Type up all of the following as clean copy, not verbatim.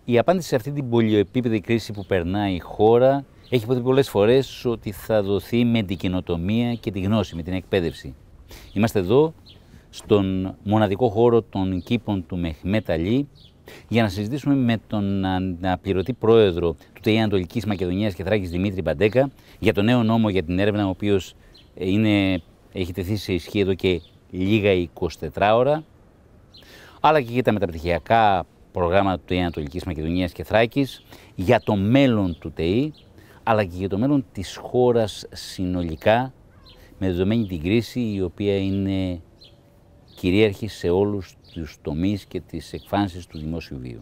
Η απάντηση σε αυτή την πολυεπίπεδη κρίση που περνάει η χώρα έχει υποθεί πολλές φορές ότι θα δοθεί με την καινοτομία και τη γνώση, με την εκπαίδευση. Είμαστε εδώ, στον μοναδικό χώρο των κήπων του Μεχμέτ Αλή, για να συζητήσουμε με τον αναπληρωτή πρόεδρο του ΤΕΙ Ανατολικής Μακεδονίας και Θράκης Δημήτρη Μπαντέκα για το νέο νόμο για την έρευνα, ο οποίος έχει τεθεί σε ισχύ εδώ και λίγα 24 ώρα, αλλά και για τα μεταπτυχιακά προγράμματα του ΤΕΙ Ανατολικής Μακεδονίας και Θράκης, για το μέλλον του ΤΕΙ, αλλά και για το μέλλον της χώρας συνολικά, με δεδομένη την κρίση η οποία είναι κυρίαρχη σε όλους τους τομείς και τις εκφάνσεις του δημόσιου βίου.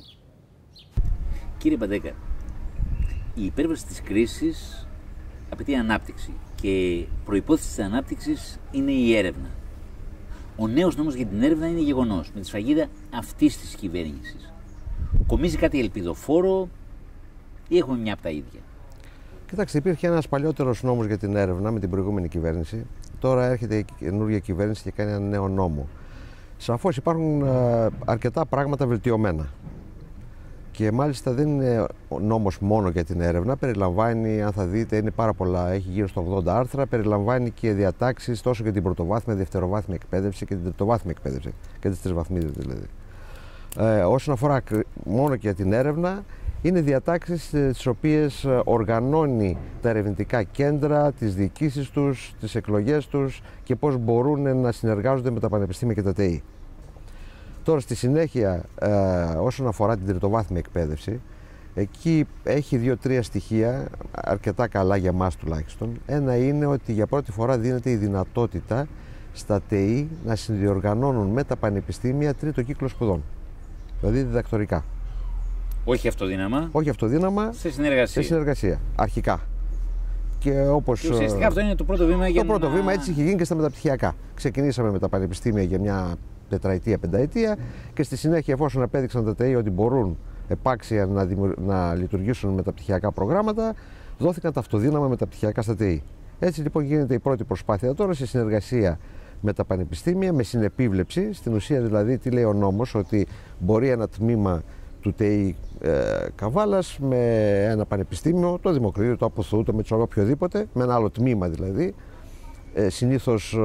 Κύριε Μπαντέκα, η υπέρβαση της κρίσης απαιτεί ανάπτυξη και προϋπόθεση της ανάπτυξης είναι η έρευνα. Ο νέος νόμος για την έρευνα είναι γεγονός, με τη σφραγίδα αυτής της κυβέρνησης. Κομίζει κάτι ελπιδοφόρο ή έχουμε μια από τα ίδια? Κοιτάξτε, υπήρχε ένας παλιότερος νόμος για την έρευνα με την προηγούμενη κυβέρνηση. Τώρα έρχεται η καινούργια κυβέρνηση και κάνει ένα νέο νόμο. Σαφώς υπάρχουν αρκετά πράγματα βελτιωμένα. Και μάλιστα δεν είναι ο νόμος μόνο για την έρευνα. Περιλαμβάνει, αν θα δείτε, είναι πάρα πολλά. Έχει γύρω στο 80 άρθρα. Περιλαμβάνει και διατάξεις τόσο για την πρωτοβάθμια, δευτεροβάθμια εκπαίδευση και την τριτοβάθμια εκπαίδευση. Και τις τρισβαθμίδες δηλαδή. Όσον αφορά μόνο και για την έρευνα, είναι διατάξεις τις οποίες οργανώνει τα ερευνητικά κέντρα, τις διοικήσεις τους, τις εκλογές τους και πώς μπορούν να συνεργάζονται με τα πανεπιστήμια και τα ΤΕΙ. Τώρα στη συνέχεια, όσον αφορά την τριτοβάθμια εκπαίδευση, εκεί έχει 2-3 στοιχεία αρκετά καλά για μας τουλάχιστον. Ένα είναι ότι για πρώτη φορά δίνεται η δυνατότητα στα ΤΕΙ να συνδιοργανώνουν με τα πανεπιστήμια τρίτο κύκλο σπουδών, δηλαδή διδακτορικά. Όχι αυτοδύναμα. Όχι αυτοδύναμα. Σε συνεργασία. Σε συνεργασία. Αρχικά. Και όπως. Και ουσιαστικά αυτό είναι το πρώτο βήμα για το πρώτο βήμα έτσι είχε γίνει και στα μεταπτυχιακά. Ξεκινήσαμε με τα πανεπιστήμια για μια τετραετία, πενταετία και στη συνέχεια, εφόσον απέδειξαν τα ΤΕΙ ότι μπορούν επάξια να λειτουργήσουν μεταπτυχιακά προγράμματα, δόθηκαν τα αυτοδύναμα μεταπτυχιακά στα ΤΕΙ. Έτσι λοιπόν γίνεται η πρώτη προσπάθεια τώρα σε συνεργασία με τα πανεπιστήμια, με συνεπίβλεψη. Στην ουσία δηλαδή, τι λέει ο νόμος, ότι μπορεί ένα τμήμα του ΤΕΙ Καβάλας με ένα πανεπιστήμιο, το Δημοκρίτιο, το Αποθού, το Μετσόβα, οποιοδήποτε, με ένα άλλο τμήμα δηλαδή, συνήθως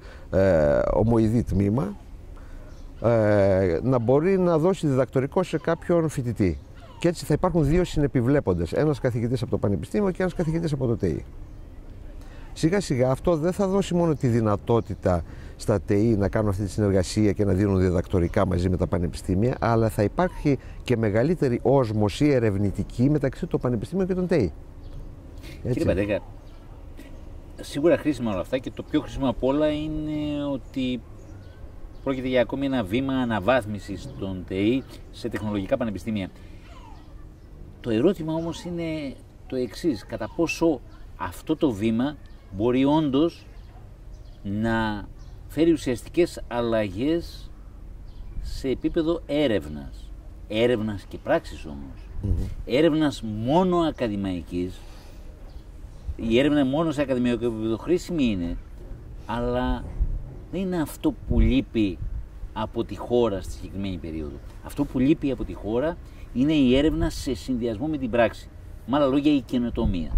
ομοειδή τμήμα, να μπορεί να δώσει διδακτορικό σε κάποιον φοιτητή. Και έτσι θα υπάρχουν δύο συνεπιβλέποντες, ένας καθηγητής από το πανεπιστήμιο και ένας καθηγητής από το ΤΕΙ. Σιγά σιγά αυτό δεν θα δώσει μόνο τη δυνατότητα στα ΤΕΙ να κάνουν αυτή τη συνεργασία και να δίνουν διδακτορικά μαζί με τα πανεπιστήμια, αλλά θα υπάρχει και μεγαλύτερη όσμωση ερευνητική μεταξύ των πανεπιστήμιων και των ΤΕΙ. Κύριε Μπαντέκα, σίγουρα χρήσιμα όλα αυτά και το πιο χρήσιμο από όλα είναι ότι πρόκειται για ακόμη ένα βήμα αναβάθμισης των ΤΕΙ σε τεχνολογικά πανεπιστήμια. Το ερώτημα όμως είναι το εξής: κατά πόσο αυτό το βήμα μπορεί όντως να φέρει ουσιαστικές αλλαγές σε επίπεδο έρευνας. Έρευνας και πράξης όμως. Έρευνας μόνο ακαδημαϊκής. Η έρευνα μόνο σε ακαδημαϊκό επίπεδο χρήσιμη είναι, αλλά δεν είναι αυτό που λείπει από τη χώρα στη συγκεκριμένη περίοδο. Αυτό που λείπει από τη χώρα είναι η έρευνα σε συνδυασμό με την πράξη. Με άλλα λόγια, η καινοτομία.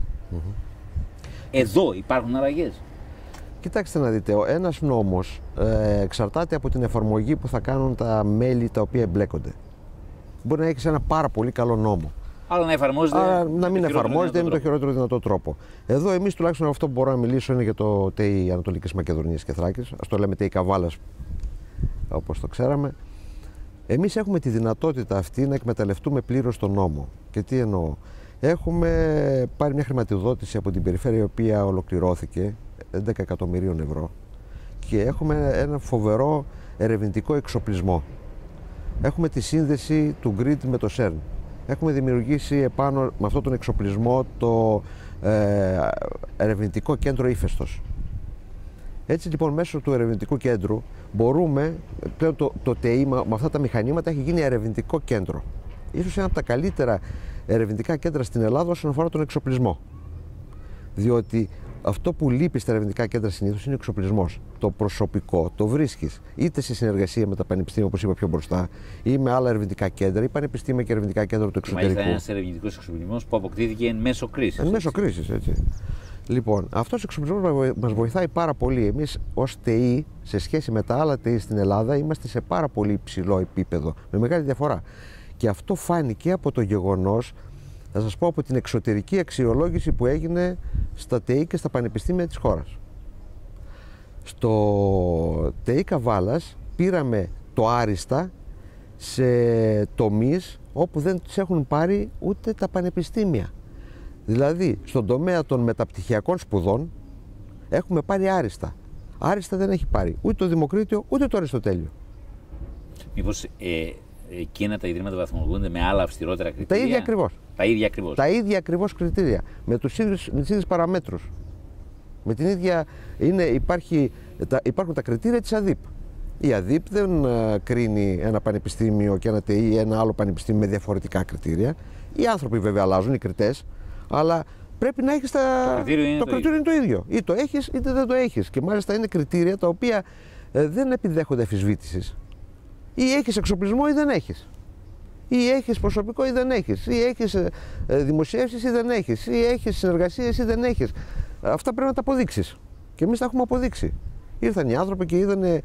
Εδώ υπάρχουν αλλαγές. Κοιτάξτε να δείτε, ένας νόμος εξαρτάται από την εφαρμογή που θα κάνουν τα μέλη τα οποία εμπλέκονται. Μπορεί να έχεις ένα πάρα πολύ καλό νόμο, αλλά να εφαρμόζεται. Αλλά να μην εφαρμόζεται με το χειρότερο δυνατό τρόπο. Εδώ εμείς τουλάχιστον αυτό που μπορώ να μιλήσω είναι για το ΤΕΙ Ανατολικής Μακεδονίας και Θράκης. Ας το λέμε ΤΕΙ Καβάλας, όπως το ξέραμε. Εμείς έχουμε τη δυνατότητα αυτή να εκμεταλλευτούμε πλήρως τον νόμο. Και τι εννοώ? Έχουμε πάρει μια χρηματοδότηση από την περιφέρεια, η οποία ολοκληρώθηκε, 11 εκατομμυρίων ευρώ, και έχουμε ένα φοβερό ερευνητικό εξοπλισμό. Έχουμε τη σύνδεση του grid με το CERN. Έχουμε δημιουργήσει επάνω με αυτόν τον εξοπλισμό το ερευνητικό κέντρο Ύφεστος. Έτσι λοιπόν μέσω του ερευνητικού κέντρου μπορούμε, πλέον το ΤΕΙ με αυτά τα μηχανήματα έχει γίνει ερευνητικό κέντρο. Ίσως ένα από τα καλύτερα ερευνητικά κέντρα στην Ελλάδα όσον αφορά τον εξοπλισμό. Διότι Αυτό που λείπει στα ερευνητικά κέντρα συνήθως είναι ο εξοπλισμός. Το προσωπικό το βρίσκεις είτε σε συνεργασία με τα πανεπιστήμια, όπως είπα πιο μπροστά, ή με άλλα ερευνητικά κέντρα, ή πανεπιστήμια και ερευνητικά κέντρα του εξωτερικού. Μάλιστα, ένας ερευνητικός εξοπλισμός που αποκτήθηκε εν μέσω κρίσης. Εν μέσω κρίσης, έτσι. Λοιπόν, αυτός ο εξοπλισμός μας βοηθάει πάρα πολύ. Εμείς ως ΤΕΗ, σε σχέση με τα άλλα ΤΕΗ στην Ελλάδα, είμαστε σε πάρα πολύ υψηλό επίπεδο, με μεγάλη διαφορά. Και αυτό φάνηκε από το γεγονός, θα σας πω, από την εξωτερική αξιολόγηση που έγινε στα ΤΕΗ και στα πανεπιστήμια της χώρας. Στο ΤΕΗ Καβάλας πήραμε το άριστα σε τομείς όπου δεν τους έχουν πάρει ούτε τα πανεπιστήμια. Δηλαδή, στον τομέα των μεταπτυχιακών σπουδών έχουμε πάρει άριστα. Άριστα δεν έχει πάρει ούτε το Δημοκρίτιο ούτε το Αριστοτέλειο. Μήπως εκείνα τα ιδρύματα βαθμολογούνται με άλλα αυστηρότερα κριτήρια? Τα ίδια ακριβώς. Τα ίδια ακριβώς. Τα ίδια ακριβώς κριτήρια. Με τις ίδιες παραμέτρους. Με την ίδια υπάρχουν τα κριτήρια της ΑΔΥΠ. Η ΑΔΥΠ δεν κρίνει ένα πανεπιστήμιο και ένα ΤΕΗ ή ένα άλλο πανεπιστήμιο με διαφορετικά κριτήρια. Οι άνθρωποι βέβαια αλλάζουν, οι κριτές, αλλά πρέπει να έχεις το κριτήριο είναι το ίδιο. Ή το έχεις είτε δεν το έχεις. Και μάλιστα είναι κριτήρια τα οποία δεν επιδέχονται αμφισβήτησης. Ή έχεις εξοπλισμό ή δεν έχεις. Ή έχεις προσωπικό ή δεν έχεις. Ή έχεις δημοσιεύσεις ή δεν έχεις. Ή έχεις συνεργασίες ή δεν έχεις. Αυτά πρέπει να τα αποδείξεις. Και εμείς τα έχουμε αποδείξει. Ήρθαν οι άνθρωποι και είδαν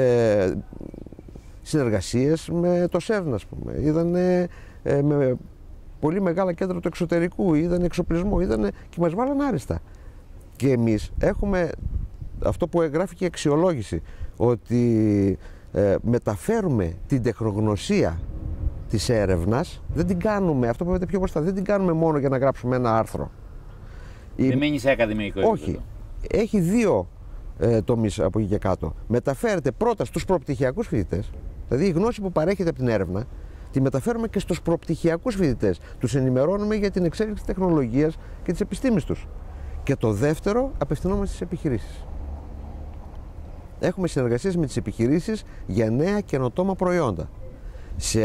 συνεργασίες με το ΣΕΡΝ, ας πούμε. Είδαν με πολύ μεγάλα κέντρα του εξωτερικού. Είδαν εξοπλισμό. Και μας βάλαν άριστα. Και εμείς έχουμε αυτό που εγγράφει και η αξιολόγηση. Ότι μεταφέρουμε την τεχνογνωσία της έρευνας, δεν την κάνουμε, αυτό που είπατε πιο μπροστά, δεν την κάνουμε μόνο για να γράψουμε ένα άρθρο. Δεν μένει σε ακαδημαϊκό επίπεδο. Όχι. Έχει δύο τομείς από εκεί και κάτω. Μεταφέρεται πρώτα στους προπτυχιακούς φοιτητές, δηλαδή η γνώση που παρέχεται από την έρευνα, τη μεταφέρουμε και στους προπτυχιακούς φοιτητές. Τους ενημερώνουμε για την εξέλιξη της τεχνολογίας και της επιστήμης τους. Και το δεύτερο, απευθυνόμαστε στις επιχειρήσεις. Έχουμε συνεργασίες με τις επιχειρήσεις για νέα καινοτόμα προϊόντα. Σε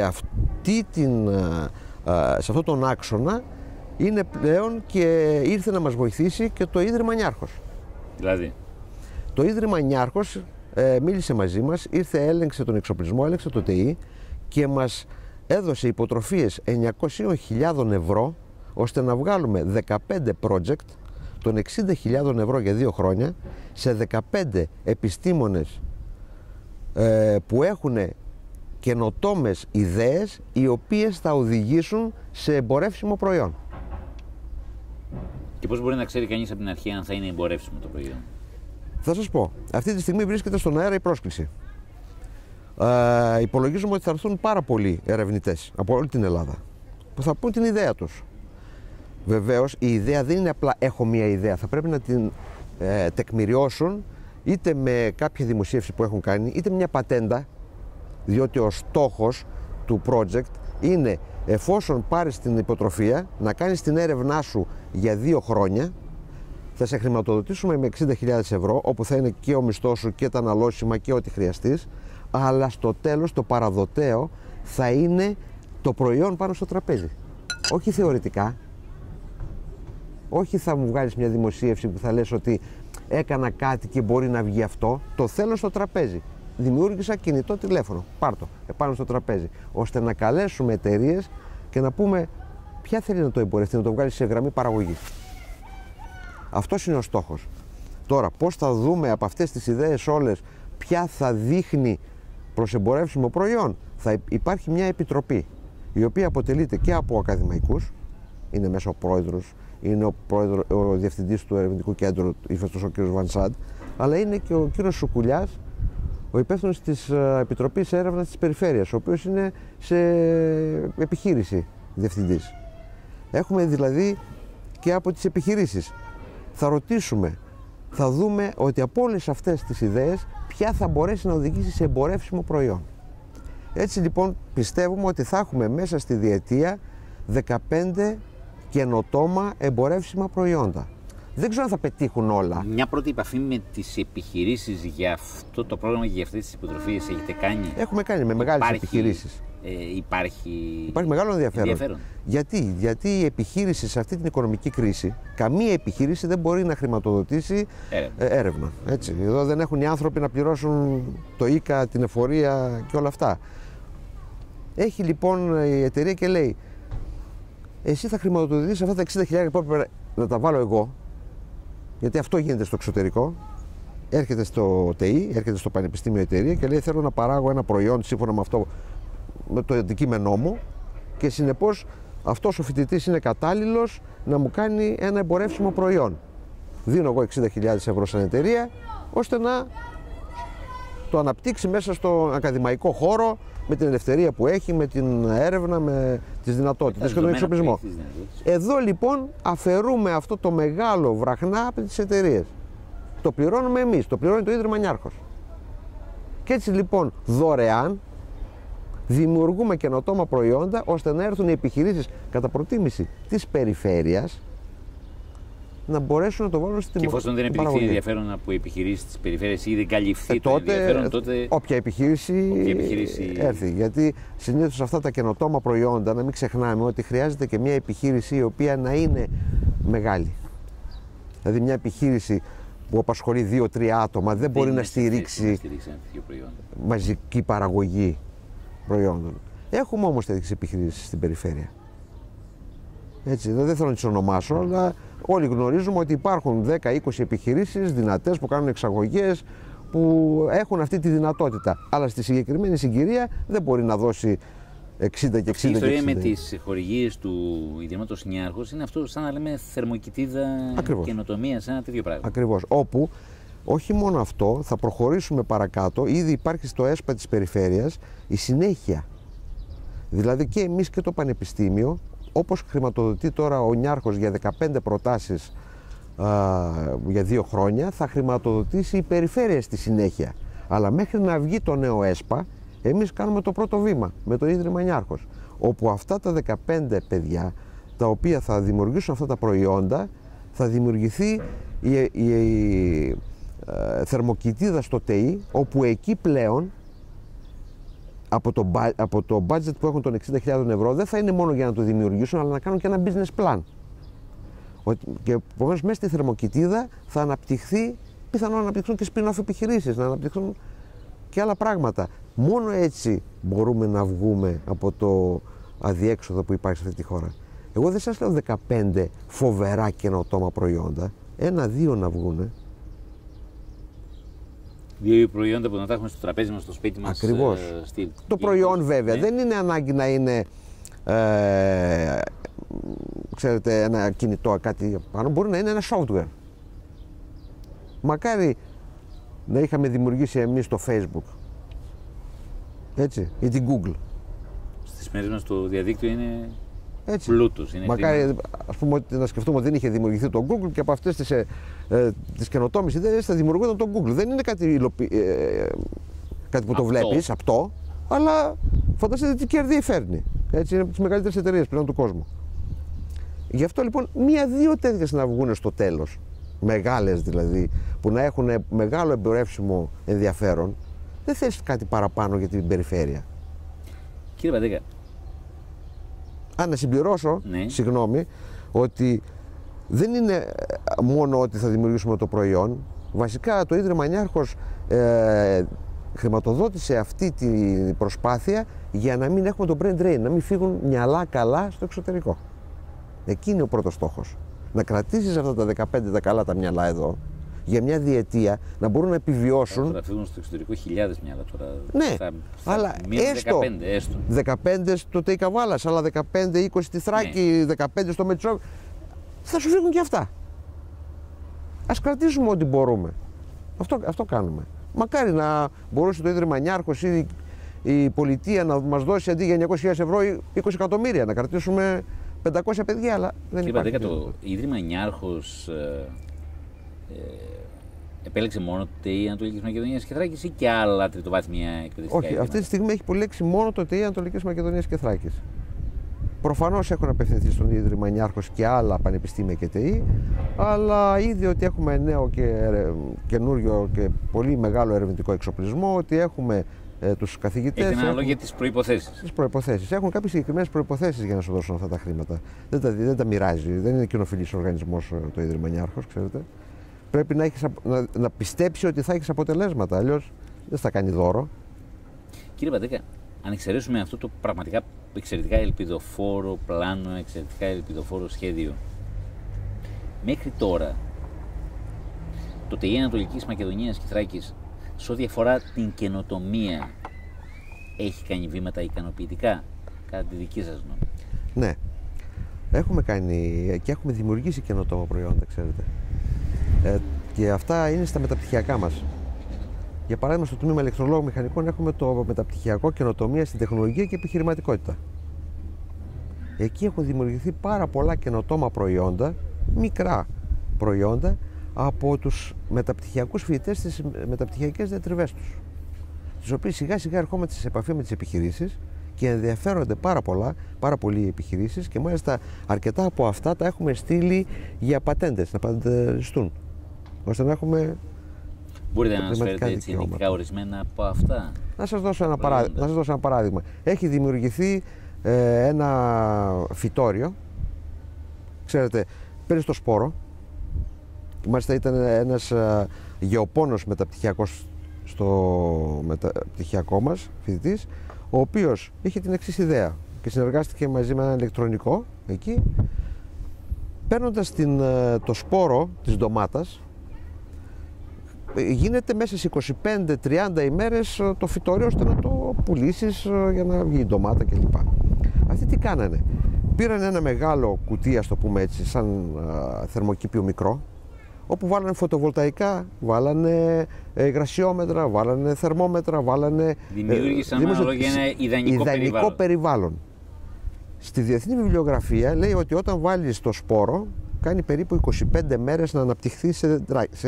αυτόν τον άξονα είναι πλέον και ήρθε να μας βοηθήσει και το Ίδρυμα Νιάρχος. Δηλαδή? Το Ίδρυμα Νιάρχος μίλησε μαζί μας, ήρθε, έλεγξε τον εξοπλισμό, έλεγξε το ΤΕΗ και μας έδωσε υποτροφίες 900.000 ευρώ ώστε να βγάλουμε 15 project των 60.000 ευρώ για 2 χρόνια σε 15 επιστήμονες που έχουν καινοτόμες ιδέες οι οποίες θα οδηγήσουν σε εμπορεύσιμο προϊόν. Και πώς μπορεί να ξέρει κανείς από την αρχή αν θα είναι εμπορεύσιμο το προϊόν? Θα σας πω, αυτή τη στιγμή βρίσκεται στον αέρα η πρόσκληση. Υπολογίζουμε ότι θα έρθουν πάρα πολλοί ερευνητές από όλη την Ελλάδα που θα πούν την ιδέα τους. Βεβαίως η ιδέα δεν είναι απλά έχω μία ιδέα, θα πρέπει να την τεκμηριώσουν είτε με κάποια δημοσίευση που έχουν κάνει είτε μια πατέντα, διότι ο στόχος του project είναι εφόσον πάρεις την υποτροφία να κάνεις την έρευνά σου για 2 χρόνια, θα σε χρηματοδοτήσουμε με 60.000 ευρώ όπου θα είναι και ο μισθός σου και τα αναλώσιμα και ό,τι χρειαστείς, αλλά στο τέλος το παραδοτέο θα είναι το προϊόν πάνω στο τραπέζι. Όχι θεωρητικά, όχι θα μου βγάλεις μια δημοσίευση που θα λες ότι έκανα κάτι και μπορεί να βγει αυτό, το θέλω στο τραπέζι. Δημιούργησα κινητό τηλέφωνο, πάρ' το επάνω στο τραπέζι, ώστε να καλέσουμε εταιρείες και να πούμε ποια θέλει να το εμπορευτεί, να το βγάλει σε γραμμή παραγωγής. Αυτός είναι ο στόχος. Τώρα, πώς θα δούμε από αυτές τις ιδέες όλες ποια θα δείχνει προς εμπορεύσιμο προϊόν? Θα υπάρχει μια επιτροπή, η οποία αποτελείται και από ακαδημαϊκούς, είναι μέσα ο πρόεδρος, είναι ο διευθυντής του ερευνητικού κέντρου, ύφαστος ο κ. Βανσάντ, αλλά είναι και ο κ. Σουκουλιάς, ο υπεύθυνος της Επιτροπής Έρευνας της Περιφέρειας, ο οποίος είναι σε επιχείρηση διευθυντής. Έχουμε δηλαδή και από τις επιχειρήσεις. Θα ρωτήσουμε, θα δούμε ότι από όλες αυτές τις ιδέες ποια θα μπορέσει να οδηγήσει σε εμπορεύσιμο προϊόν. Έτσι λοιπόν πιστεύουμε ότι θα έχουμε μέσα στη διετία 15 καινοτόμα εμπορεύσιμα προϊόντα. Δεν ξέρω αν θα πετύχουν όλα. Μια πρώτη επαφή με τις επιχειρήσεις για αυτό το πρόγραμμα και για αυτές τις υποτροφίες έχετε κάνει? Έχουμε κάνει με μεγάλες επιχειρήσεις. Υπάρχει μεγάλο ενδιαφέρον. Γιατί η επιχείρηση σε αυτή την οικονομική κρίση, καμία επιχείρηση δεν μπορεί να χρηματοδοτήσει έρευνα. Έτσι. Εδώ δεν έχουν οι άνθρωποι να πληρώσουν το ΙΚΑ, την εφορία και όλα αυτά. Έχει λοιπόν η εταιρεία και λέει, εσύ θα χρηματοδοτήσεις αυτά τα 60.000 που έπρεπε να τα βάλω εγώ, γιατί αυτό γίνεται στο εξωτερικό. Έρχεται στο ΤΕΙ, έρχεται στο πανεπιστήμιο εταιρεία και λέει, θέλω να παράγω ένα προϊόν σύμφωνα με αυτό, με το αντικείμενό μου, και συνεπώς αυτός ο φοιτητής είναι κατάλληλος να μου κάνει ένα εμπορεύσιμο προϊόν. Δίνω εγώ 60.000 ευρώ σαν εταιρεία, ώστε να το αναπτύξει μέσα στο ακαδημαϊκό χώρο, με την ελευθερία που έχει, με την έρευνα, με τις δυνατότητες και τον εξοπλισμό. Εδώ λοιπόν αφαιρούμε αυτό το μεγάλο βραχνά από τις εταιρείες. Το πληρώνουμε εμείς, το πληρώνει το Ίδρυμα Νιάρχος. Και έτσι λοιπόν δωρεάν δημιουργούμε καινοτόμα προϊόντα, ώστε να έρθουν οι επιχειρήσεις κατά προτίμηση της περιφέρειας να μπορέσουν να το βάλουν στην παραγωγή. Και εφόσον δεν επιδειχθεί ενδιαφέρον από επιχειρήσεις της περιφέρειας ή δεν καλυφθεί το ενδιαφέρον, τότε όποια επιχείρηση έρθει. Γιατί συνήθως αυτά τα καινοτόμα προϊόντα, να μην ξεχνάμε ότι χρειάζεται και μια επιχείρηση η οποία να είναι μεγάλη. Δηλαδή μια επιχείρηση που απασχολεί 2-3 άτομα δεν μπορεί να στηρίξει μαζική παραγωγή προϊόντων. Έχουμε όμως τέτοιες επιχειρήσεις στην περιφέρεια. Έτσι, δεν θέλω να τις ονομάσω, αλλά όλοι γνωρίζουμε ότι υπάρχουν 10-20 επιχειρήσεις δυνατές που κάνουν εξαγωγές, που έχουν αυτή τη δυνατότητα. Αλλά στη συγκεκριμένη συγκυρία δεν μπορεί να δώσει 60 και 60. Αυτή η ιστορία με τις χορηγίες του Ιδρύματος Νιάρχος είναι αυτό, σαν να λέμε θερμοκοιτίδα καινοτομία, ένα τέτοιο πράγμα. Ακριβώς. Όπου όχι μόνο αυτό, θα προχωρήσουμε παρακάτω. Ήδη υπάρχει στο ΕΣΠΑ της περιφέρειας η συνέχεια. Δηλαδή και εμείς και το Πανεπιστήμιο, όπως χρηματοδοτεί τώρα ο Νιάρχος για 15 προτάσεις για 2 χρόνια, θα χρηματοδοτήσει η περιφέρεια στη συνέχεια. Αλλά μέχρι να βγει το νέο ΕΣΠΑ, εμείς κάνουμε το πρώτο βήμα με το Ίδρυμα Νιάρχος, όπου αυτά τα 15 παιδιά, τα οποία θα δημιουργήσουν αυτά τα προϊόντα, θα δημιουργηθεί η θερμοκοιτίδα στο ΤΕΙ, όπου εκεί πλέον από το budget που έχουν των 60.000 ευρώ δεν θα είναι μόνο για να το δημιουργήσουν, αλλά να κάνουν και ένα business plan. Και επομένως μέσα στη θερμοκοιτίδα θα αναπτυχθεί, πιθανόν να αναπτυχθούν και spin-off επιχειρήσεις, να αναπτυχθούν και άλλα πράγματα. Μόνο έτσι μπορούμε να βγούμε από το αδιέξοδο που υπάρχει σε αυτή τη χώρα. Εγώ δεν σας λέω 15 φοβερά καινοτόμα προϊόντα, 1-2 να βγούνε. 2 προϊόντα που να τα έχουμε στο τραπέζι μας, στο σπίτι μας. Ακριβώς. Το προϊόν βέβαια δεν είναι ανάγκη να είναι ξέρετε, ένα κινητό, κάτι πάνω, μπορεί να είναι ένα software. Μακάρι να είχαμε δημιουργήσει εμείς το Facebook, έτσι, ή την Google. Στις μέρες μας το διαδίκτυο είναι πλούτος. Μακάρι, ας πούμε, να σκεφτούμε ότι δεν είχε δημιουργηθεί το Google και από αυτές τις καινοτόμες ιδέες θα δημιουργούνταν το Google. Δεν είναι κάτι, κάτι που το βλέπεις, απτό, αλλά φανταστείτε τι κέρδη φέρνει. Έτσι, είναι από τις μεγαλύτερες εταιρείες πλέον του κόσμου. Γι' αυτό λοιπόν 1-2 τέτοιες να βγουν στο τέλος, μεγάλες δηλαδή, που να έχουν μεγάλο εμπορεύσιμο ενδιαφέρον, δεν θες κάτι παραπάνω για την περιφέρεια. Κύριε Παντέκα, να συμπληρώσω, συγγνώμη, ότι δεν είναι μόνο ότι θα δημιουργήσουμε το προϊόν. Βασικά το Ίδρυμα Νιάρχος χρηματοδότησε αυτή την προσπάθεια για να μην έχουμε το brain drain, να μην φύγουν μυαλά καλά στο εξωτερικό. Εκεί είναι ο πρώτος στόχος. Να κρατήσεις αυτά τα 15 τα καλά τα μυαλά εδώ για μια διετία, να μπορούν να επιβιώσουν. Θα φύγουν στο εξωτερικό χιλιάδες μυαλά τώρα. Ναι, αλλά έστω 15 στο ΤΕΙ Καβάλας, άλλα 15-20 στη Θράκη, 15 στο Μετσόβιο. Θα σου φύγουν και αυτά. Ας κρατήσουμε ό,τι μπορούμε. Αυτό κάνουμε. Μακάρι να μπορούσε το Ίδρυμα Νιάρχος ή η πολιτεία να μας δώσει αντί για 900.000 ευρώ 20 εκατομμύρια, να κρατήσουμε 500 παιδιά, αλλά δεν υπάρχει. Κύριε Παντέκα, το Ίδρυμα Νιάρχος επέλεξε μόνο το ΤΕΙ Ανατολικής Μακεδονίας και Θράκης ή και άλλα τριτοβάθμια εκπαιδευτικά? Όχι, αυτή τη στιγμή έχει επιλέξει μόνο το ΤΕΙ Ανατολικής Μακεδονίας και Θράκης. Προφανώς έχουν απευθυνθεί στον Ίδρυμα Νιάρχος και άλλα πανεπιστήμια και ΤΕΗ, αλλά είδε ότι έχουμε νέο και καινούριο και πολύ μεγάλο ερευνητικό εξοπλισμό, ότι έχουμε τους καθηγητές. Έχει ανάλογα τις προϋποθέσεις. Τις προϋποθέσεις. Έχουν κάποιες συγκεκριμένες προϋποθέσεις για να σου δώσουν αυτά τα χρήματα. Δεν τα μοιράζει. Δεν είναι κοινοφιλής οργανισμός το Ίδρυμα Νιάρχος, ξέρετε. Πρέπει να πιστέψει ότι θα έχεις αποτελέσματα. Αλλιώς δεν θα κάνει δώρο. Κύριε Παντέκα, αν εξαιρέσουμε αυτό το πραγματικά εξαιρετικά ελπιδοφόρο πλάνο, εξαιρετικά ελπιδοφόρο σχέδιο, μέχρι τώρα το ΤΕΗ Ανατολικής Μακεδονίας και Θράκης, σε ό,τι αφορά την καινοτομία, έχει κάνει βήματα ικανοποιητικά, κατά τη δική σας γνώμη? Ναι. Έχουμε κάνει και έχουμε δημιουργήσει καινοτόμα προϊόντα, ξέρετε. Και αυτά είναι στα μεταπτυχιακά μας. Για παράδειγμα, στο τμήμα ηλεκτρολόγων μηχανικών έχουμε το μεταπτυχιακό καινοτομία στην τεχνολογία και επιχειρηματικότητα. Εκεί έχουν δημιουργηθεί πάρα πολλά καινοτόμα προϊόντα, μικρά προϊόντα, από τους μεταπτυχιακούς φοιτητές στις μεταπτυχιακές διατριβές τους. Τις οποίες σιγά σιγά ερχόμαστε σε επαφή με τις επιχειρήσεις και ενδιαφέρονται πάρα πολλοί οι επιχειρήσεις, και μάλιστα αρκετά από αυτά τα έχουμε στείλει για πατέντες, να πατεντιστούν, ώστε να έχουμε. Μπορείτε να αναφέρετε έτσι ειδικά ορισμένα από αυτά? Να σας δώσω ένα παράδειγμα. Έχει δημιουργηθεί ένα φυτόριο. Ξέρετε, παίρνεις το σπόρο. Μάλιστα ήταν ένας γεωπόνος μεταπτυχιακός στο μεταπτυχιακό μας φοιτητής, ο οποίος είχε την εξής ιδέα και συνεργάστηκε μαζί με ένα ηλεκτρονικό εκεί, παίρνοντας το σπόρο της ντομάτας. Γίνεται μέσα σε 25-30 ημέρες το φυτόριο, ώστε να το πουλήσεις για να βγει η ντομάτα κλπ. Αυτοί τι κάνανε? Πήραν ένα μεγάλο κουτί, ας το πούμε έτσι, σαν θερμοκήπιο μικρό, όπου βάλανε φωτοβολταϊκά, βάλανε υγρασιόμετρα, βάλανε θερμόμετρα, βάλανε. Δημιούργησαν αναλόγια ένα ιδανικό περιβάλλον. Στη διεθνή βιβλιογραφία λέει ότι όταν βάλεις το σπόρο, κάνει περίπου 25 μέρες να αναπτυχθεί σε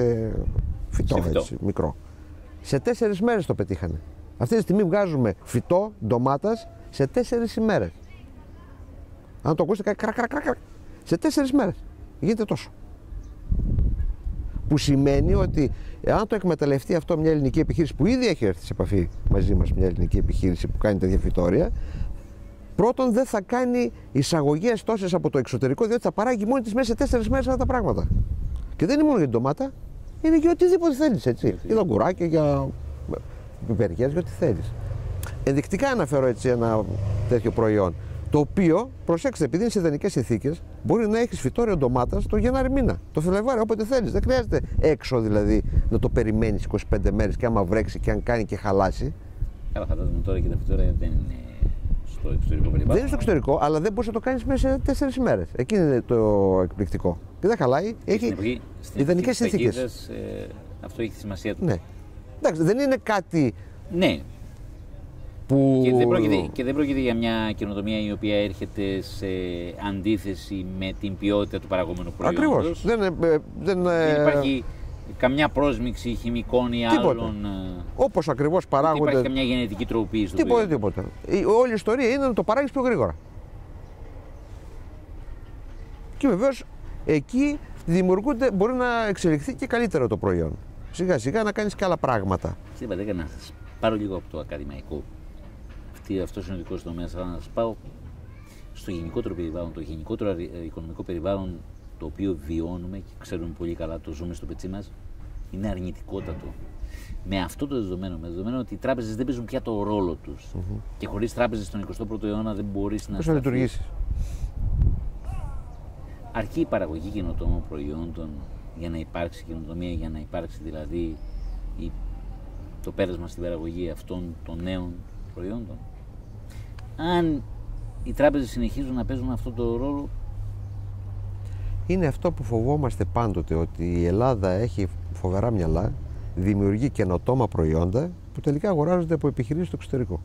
φυτό, έτσι, μικρό. Σε 4 μέρες το πετύχανε. Αυτή τη στιγμή βγάζουμε φυτό ντομάτας σε 4 ημέρες. Αν το ακούσετε, σε 4 μέρες γίνεται τόσο. Που σημαίνει ότι αν το εκμεταλλευτεί αυτό μια ελληνική επιχείρηση, που ήδη έχει έρθει σε επαφή μαζί μας μια ελληνική επιχείρηση που κάνει τέτοια φυτόρια, πρώτον δεν θα κάνει εισαγωγές τόσες από το εξωτερικό, διότι θα παράγει μόνη της μέσα σε 4 μέρες αυτά τα πράγματα. Και δεν είναι μόνο για την ντομάτα, είναι για οτιδήποτε θέλεις, έτσι. Για δαγκουράκια, για πιπεριές, για ό,τι θέλεις. Ενδεικτικά αναφέρω έτσι ένα τέτοιο προϊόν. Το οποίο, προσέξτε, επειδή είναι σε ιδανικές συνθήκες, μπορεί να έχεις φυτόριο ντομάτας το Γενάρη μήνα, το Φεβρουάριο, όποτε θέλεις. Δεν χρειάζεται έξω δηλαδή να το περιμένεις 25 μέρες και άμα βρέξει και αν κάνει και χαλάσει. Καλά, φαντάζομαι τώρα και τα φυτόρια δεν είναι στο εξωτερικό περιβάλλον. Δεν είναι στο εξωτερικό, αλλά δεν μπορείς να το κάνεις μέσα σε 4 ημέρες. Εκεί είναι το εκπληκτικό. Και δεν χαλάει. Έχει ιδανικές συνθήκες. Αυτό έχει τη σημασία του. Ναι. Εντάξει, δεν είναι κάτι. Ναι. Που... Και δεν πρόκειται για μια καινοτομία η οποία έρχεται σε αντίθεση με την ποιότητα του παραγόμενου προϊόντος. Ακριβώς. Δεν υπάρχει καμιά πρόσμιξη χημικών ή άλλων. Όπως ακριβώς παράγονται. Δεν υπάρχει καμιά γενετική τροποποίηση. Τίποτα. Όλη η ιστορία είναι να το παράγεις πιο γρήγορα. Και βεβαίως εκεί μπορεί να εξελιχθεί και καλύτερο το προϊόν. Σιγά σιγά να κάνεις και άλλα πράγματα. Κύριε Παντέκα, να σας πάρω λίγο από το ακαδημαϊκό. Αυτός είναι ο δικός τομέας, αλλά να σας πάω στο γενικότερο περιβάλλον, το γενικότερο οικονομικό περιβάλλον το οποίο βιώνουμε και ξέρουμε πολύ καλά, το ζούμε στο πετσί μας, είναι αρνητικότατο. Με αυτό το δεδομένο ότι οι τράπεζες δεν παίζουν πια το ρόλο τους και χωρίς τράπεζες στον 21ο αιώνα δεν μπορείς να λειτουργήσεις. Αρκεί η παραγωγή καινοτόμων προϊόντων για να υπάρξει καινοτομία, για να υπάρξει δηλαδή το πέρασμα στην παραγωγή αυτών των νέων προϊόντων. Αν οι τράπεζες συνεχίζουν να παίζουν αυτό το ρόλο. Είναι αυτό που φοβόμαστε πάντοτε, ότι η Ελλάδα έχει φοβερά μυαλά, δημιουργεί καινοτόμα προϊόντα που τελικά αγοράζονται από επιχειρήσεις στο εξωτερικό.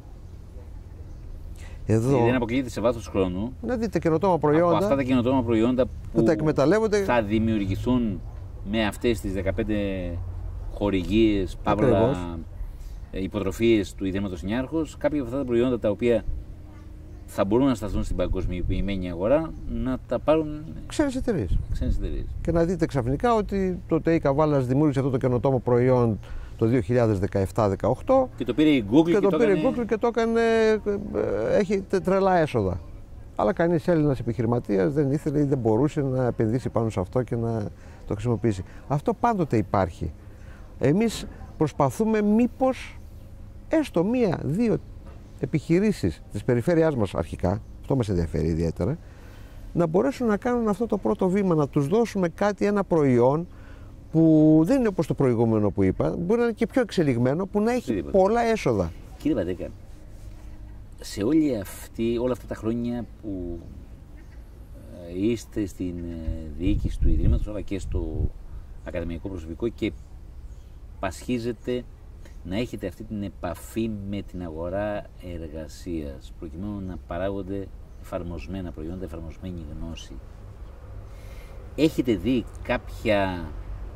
Εδώ δεν αποκλείεται σε βάθος χρόνου να δείτε καινοτόμα προϊόντα. Από αυτά τα καινοτόμα προϊόντα που τα εκμεταλλεύονται, θα δημιουργηθούν με αυτές τις 15 χορηγίες, παύλα υποτροφίες του Ιδρύματος Νιάρχος, κάποια από αυτά τα προϊόντα τα οποία θα μπορούν να σταθούν στην παγκοσμιοποιημένη αγορά να τα πάρουν ξένες εταιρείες. Και να δείτε ξαφνικά ότι το ΤΕΙ Καβάλας δημιούργησε αυτό το καινοτόμο προϊόν το 2017-18 και το πήρε η Google και το έκανε, έχει τρελά έσοδα. Αλλά κανείς Έλληνας επιχειρηματίας δεν ήθελε ή δεν μπορούσε να επενδύσει πάνω σε αυτό και να το χρησιμοποιήσει. Αυτό πάντοτε υπάρχει. Εμείς προσπαθούμε μήπως έστω μία-δύο επιχειρήσεις της περιφέρειάς μας αρχικά, αυτό μας ενδιαφέρει ιδιαίτερα, να μπορέσουν να κάνουν αυτό το πρώτο βήμα, να τους δώσουμε κάτι, ένα προϊόν που δεν είναι όπως το προηγούμενο που είπα, μπορεί να είναι και πιο εξελιγμένο, που να έχει πολλά έσοδα. Κύριε Παντέκα, σε όλα αυτά τα χρόνια που είστε στην διοίκηση του Ιδρύματος αλλά και στο ακαδημαϊκό προσωπικό και πασχίζετε να έχετε αυτή την επαφή με την αγορά εργασίας προκειμένου να παράγονται εφαρμοσμένα προϊόντα, εφαρμοσμένη γνώση. Έχετε δει κάποια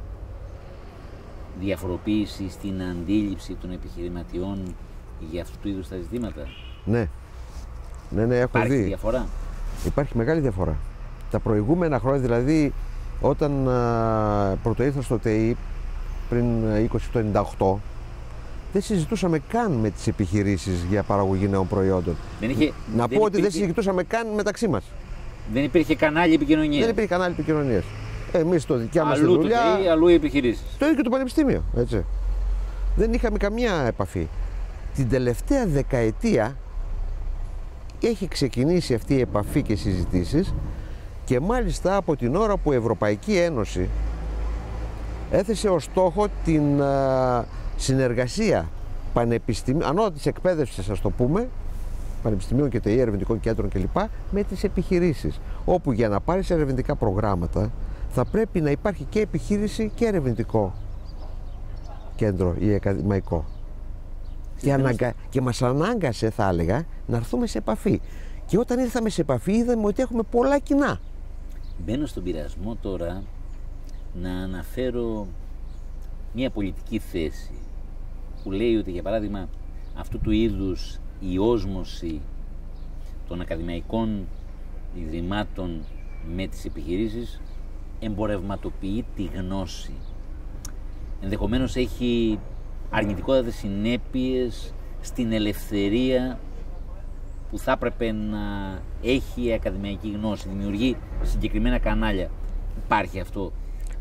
διαφοροποίηση στην αντίληψη των επιχειρηματιών για αυτού του είδους τα ζητήματα? Ναι, έχω δει. Υπάρχει διαφορά? Υπάρχει μεγάλη διαφορά. Τα προηγούμενα χρόνια, δηλαδή όταν πρωτοήρθα στο ΤΕΙ πριν 20-98, δεν συζητούσαμε καν με τις επιχειρήσεις για παραγωγή νέων προϊόντων. Δεν συζητούσαμε καν μεταξύ μας. Δεν υπήρχε κανάλι επικοινωνίας. Δεν υπήρχε κανάλι επικοινωνίας. Εμείς το δικιά μας αλλού δουλειά. Το ΤΕΙ, αλλού οι επιχειρήσεις. Το ίδιο και το πανεπιστήμιο. Έτσι. Δεν είχαμε καμία επαφή. Την τελευταία δεκαετία έχει ξεκινήσει αυτή η επαφή και συζητήσεις και μάλιστα από την ώρα που η Ευρωπαϊκή Ένωση έθεσε ως στόχο την συνεργασία ανώτατης εκπαίδευσης, ας το πούμε, πανεπιστημίων και ΤΕΙ, ερευνητικών κέντρων κλπ. Με τις επιχειρήσεις, όπου για να πάρεις ερευνητικά προγράμματα θα πρέπει να υπάρχει και επιχείρηση και ερευνητικό κέντρο ή ακαδημαϊκό. Και μας ανάγκασε, θα έλεγα, να έρθουμε σε επαφή. Και όταν ήρθαμε σε επαφή είδαμε ότι έχουμε πολλά κοινά. Μπαίνω στον πειρασμό τώρα να αναφέρω μια πολιτική θέση που λέει ότι, για παράδειγμα, αυτού του είδους η όσμωση των ακαδημαϊκών ιδρυμάτων με τις επιχειρήσεις εμπορευματοποιεί τη γνώση. Ενδεχομένως έχει αρνητικότατες συνέπειες στην ελευθερία που θα έπρεπε να έχει η ακαδημαϊκή γνώση. Δημιουργεί συγκεκριμένα κανάλια. Υπάρχει αυτό?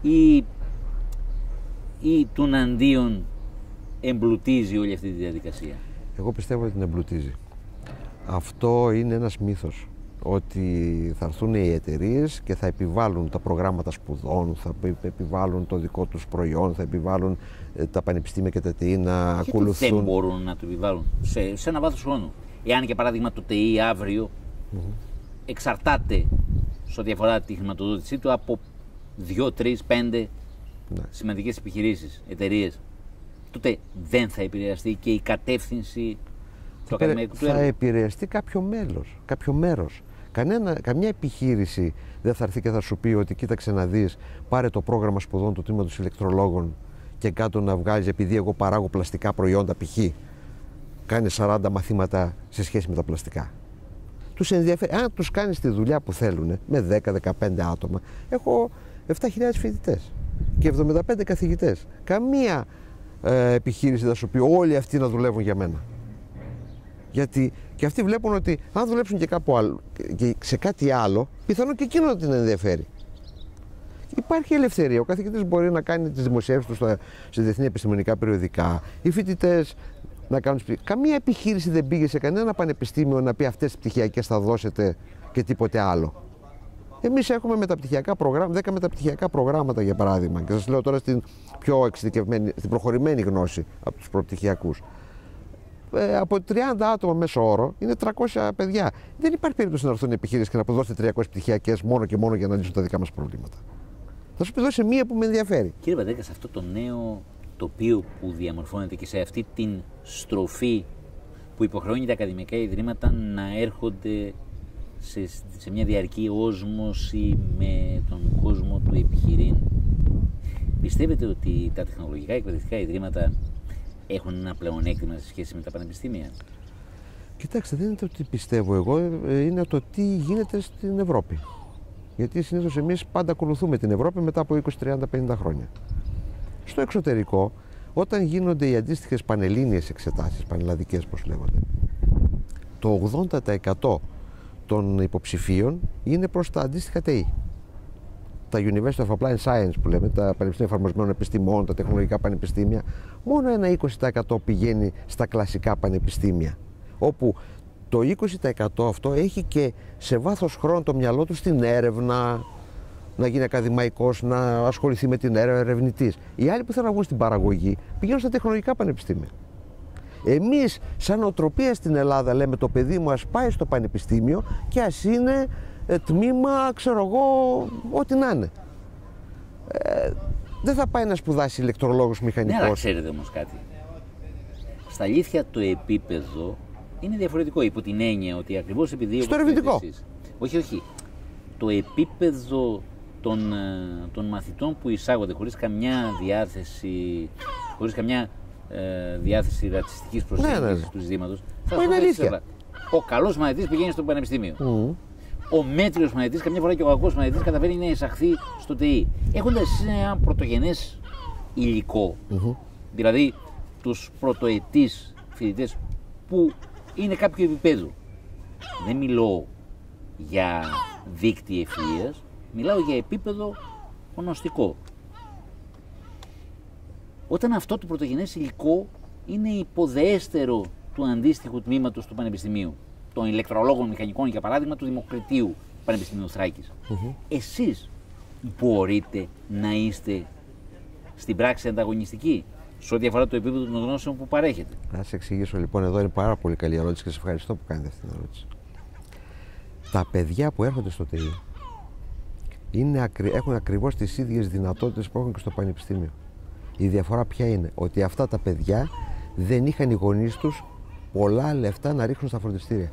Ή τουναντίον εμπλουτίζει όλη αυτή τη διαδικασία? Εγώ πιστεύω ότι την εμπλουτίζει. Αυτό είναι ένας μύθος. Ότι θα έρθουν οι εταιρείες και θα επιβάλλουν τα προγράμματα σπουδών, θα επιβάλλουν το δικό τους προϊόν, θα επιβάλλουν τα πανεπιστήμια και τα ΤΕΙ να ακολουθούν. Δεν μπορούν να το επιβάλλουν σε ένα βάθος χρόνου. Εάν, για παράδειγμα, το ΤΕΙ αύριο εξαρτάται σε ό,τι αφορά τη χρηματοδότησή του από 2, 3, 5 σημαντικές επιχειρήσεις, εταιρείες, τότε δεν θα επηρεαστεί και η κατεύθυνση του ακαδημαϊκού του έργου? Θα επηρεαστεί κάποιο μέρος. Καμιά επιχείρηση δεν θα έρθει και θα σου πει ότι κοίταξε να δεις, πάρε το πρόγραμμα σπουδών του τμήματος ηλεκτρολόγων και κάτω να βγάλεις, επειδή εγώ παράγω πλαστικά προϊόντα π.χ. Κάνει 40 μαθήματα σε σχέση με τα πλαστικά. Τους ενδιαφέρει, αν τους κάνεις τη δουλειά που θέλουν με 10-15 άτομα. Έχω 7.000 φοιτητές και 75 καθηγητές. Καμία επιχείρηση θα σου πει όλοι αυτοί να δουλεύουν για μένα. Γιατί και αυτοί βλέπουν ότι αν δουλέψουν και κάπου άλλο, και σε κάτι άλλο, πιθανόν και εκείνο να την ενδιαφέρει. Υπάρχει ελευθερία. Ο καθηγητής μπορεί να κάνει τις δημοσιεύσεις του σε διεθνή επιστημονικά περιοδικά. Οι φοιτητές να κάνουν. Καμία επιχείρηση δεν πήγε σε κανένα πανεπιστήμιο να πει αυτές τις πτυχιακές θα δώσετε και τίποτε άλλο. Εμείς έχουμε μεταπτυχιακά προγράμματα, 10 μεταπτυχιακά προγράμματα για παράδειγμα. Και σας λέω τώρα στην πιο εξειδικευμένη, στην προχωρημένη γνώση από τους προπτυχιακούς. Από 30 άτομα μέσο όρο είναι 300 παιδιά. Δεν υπάρχει περίπτωση να έρθουν οι επιχείρησεις και να αποδώσετε 300 πτυχιακές μόνο και μόνο για να λύσουν τα δικά μας προβλήματα. Θα σου πει δώσε μία που με ενδιαφέρει. Κύριε Παντέκα, σε αυτό το νέο τοπίο που διαμορφώνεται και σε αυτή την στροφή που υποχρεώνει τα ακαδημαϊκά ιδρύματα να έρχονται σε μια διαρκή όσμωση με τον κόσμο του επιχειρήν, πιστεύετε ότι τα τεχνολογικά εκπαιδευτικά ιδρύματα έχουν ένα πλεονέκτημα σε σχέση με τα πανεπιστήμια? Κοιτάξτε, δεν είναι το τι πιστεύω εγώ, είναι το τι γίνεται στην Ευρώπη. Γιατί συνήθως εμείς πάντα ακολουθούμε την Ευρώπη μετά από 20, 30, 50 χρόνια. Στο εξωτερικό, όταν γίνονται οι αντίστοιχες πανελλήνιες εξετάσεις, πανελλαδικές πώς λέγονται, το 80% των υποψηφίων είναι προς τα αντίστοιχα ΤΕΗ. Τα University of Applied Science που λέμε, τα Πανεπιστήμια Εφαρμοσμένων Επιστημών, τα τεχνολογικά πανεπιστήμια, μόνο ένα 20% πηγαίνει στα κλασικά πανεπιστήμια. Όπου το 20% αυτό έχει και σε βάθος χρόνου το μυαλό του στην έρευνα, να γίνει ακαδημαϊκός, να ασχοληθεί με την έρευνα, ερευνητής. Οι άλλοι που θέλουν να βγουν στην παραγωγή πηγαίνουν στα τεχνολογικά πανεπιστήμια. Εμείς, σαν οτροπία στην Ελλάδα, λέμε το παιδί μου ας πάει στο πανεπιστήμιο και ας είναι τμήμα, ξέρω εγώ, ό,τι να είναι. Δεν θα πάει να σπουδάσει ηλεκτρολόγος, μηχανικός. Ναι, αλλά ξέρετε όμως κάτι. Στα αλήθεια το επίπεδο είναι διαφορετικό υπό την έννοια ότι ακριβώς επειδή. Στο ερευνητικό. Όχι. Το επίπεδο των μαθητών που εισάγονται χωρίς καμιά διάθεση ρατσιστικής προσέγγισης του ζητήματος. Είναι αλήθεια. Ο καλός μαθητής πηγαίνει στο πανεπιστήμιο. Ο μέτριος μαθητής, καμιά φορά και ο κακός μαθητής, καταφέρει να εισαχθεί στο ΤΕΗ. Έχοντας ένα πρωτογενές υλικό, δηλαδή τους πρωτοετής φοιτητές που είναι κάποιο επίπεδο. Δεν μιλώ για δίκτυ ευφυΐας, μιλάω για επίπεδο γνωστικό. Όταν αυτό το πρωτογενές υλικό είναι υποδεέστερο του αντίστοιχου τμήματος του Πανεπιστημίου, των ηλεκτρολόγων μηχανικών, για παράδειγμα, του Δημοκρατίου Πανεπιστημίου Θράκης, εσείς μπορείτε να είστε στην πράξη ανταγωνιστικοί σε ό,τι αφορά το επίπεδο των γνώσεων που παρέχετε? Να σας εξηγήσω λοιπόν, εδώ είναι πάρα πολύ καλή ερώτηση και σας ευχαριστώ που κάνετε αυτή την ερώτηση. Τα παιδιά που έρχονται στο ΤΕΗ έχουν ακριβώς τις ίδιες δυνατότητες που έχουν και στο πανεπιστήμιο. Η διαφορά ποια είναι? Ότι αυτά τα παιδιά δεν είχαν οι γονείς τους πολλά λεφτά να ρίχνουν στα φροντιστήρια.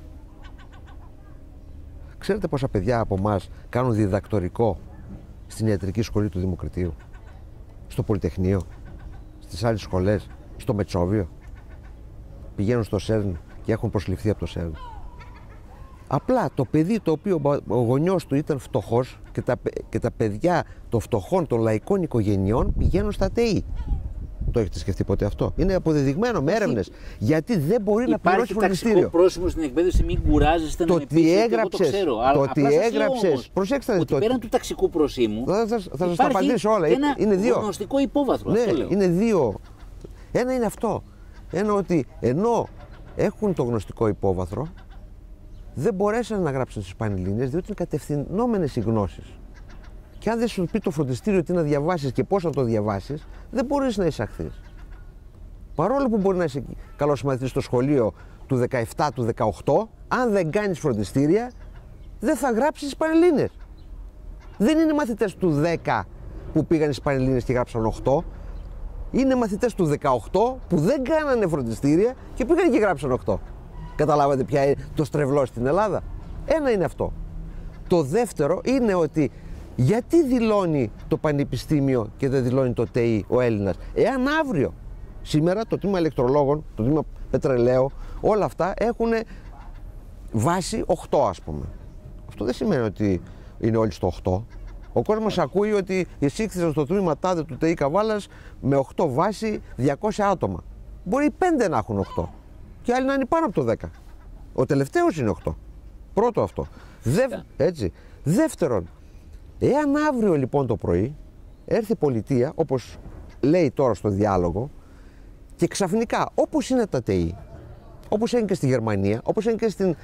Ξέρετε πόσα παιδιά από εμάς κάνουν διδακτορικό στην ιατρική σχολή του Δημοκρατίου, στο Πολυτεχνείο, στις άλλες σχολές, στο Μετσόβιο? Πηγαίνουν στο ΣΕΡΝ και έχουν προσληφθεί από το ΣΕΡΝ. Απλά το παιδί το οποίο ο γονιός του ήταν φτωχός και τα παιδιά των φτωχών των λαϊκών οικογενειών πηγαίνουν στα ΤΕΗ. Το έχετε σκεφτεί ποτέ αυτό? Είναι αποδεδειγμένο με έρευνες. Γιατί δεν μπορεί να πληρώσει φροντιστήριο. Υπάρχει ταξικό πρόσημο στην εκπαίδευση, μην κουράζεστε να με πείσετε, εγώ το ξέρω. Το ότι έγραψες, προσέξτε ότι πέραν του ταξικού προσήμου θα σας τα απαντήσω όλα. Είναι δύο. Γνωστικό υπόβαθρο. Ναι, αυτό λέω. Είναι δύο. Ένα είναι αυτό. Ένα ότι ενώ έχουν το γνωστικό υπόβαθρο, δεν μπορέσαν να γράψουν στις Πανελλήνιες διότι είναι κατευθυνόμενες οι γνώσεις. Και αν δεν σου πει το φροντιστήριο τι να διαβάσεις και πώς να το διαβάσεις, δεν μπορείς να εισαχθείς. Παρόλο που μπορεί να είσαι καλός μαθητής στο σχολείο του 17, του 18, αν δεν κάνεις φροντιστήρια, δεν θα γράψεις στις Πανελλήνιες. Δεν είναι μαθητές του 10 που πήγαν στις Πανελλήνιες και γράψαν 8. Είναι μαθητές του 18 που δεν κάνανε φροντιστήρια και πήγαν και γράψαν 8. Καταλάβατε ποια είναι το στρεβλό στην Ελλάδα? Ένα είναι αυτό. Το δεύτερο είναι ότι γιατί δηλώνει το πανεπιστήμιο και δεν δηλώνει το ΤΕΗ ο Έλληνας? Εάν αύριο, σήμερα το τμήμα ηλεκτρολόγων, το τμήμα πετρελαίου, όλα αυτά έχουν βάση 8 ας πούμε. Αυτό δεν σημαίνει ότι είναι όλοι στο 8. Ο κόσμος ακούει ότι εισήχθησαν στο τμήμα τάδε του ΤΕΗ Καβάλας με 8 βάση 200 άτομα. Μπορεί 5 να έχουν 8 και άλλοι να είναι πάνω από το 10. Ο τελευταίος είναι 8. Πρώτο αυτό. Έτσι. Δεύτερον, εάν αύριο λοιπόν το πρωί έρθει η πολιτεία, όπως λέει τώρα στο διάλογο, και ξαφνικά όπως είναι τα ΤΕΗ, όπως έγινε και στη Γερμανία, όπως έγινε και στην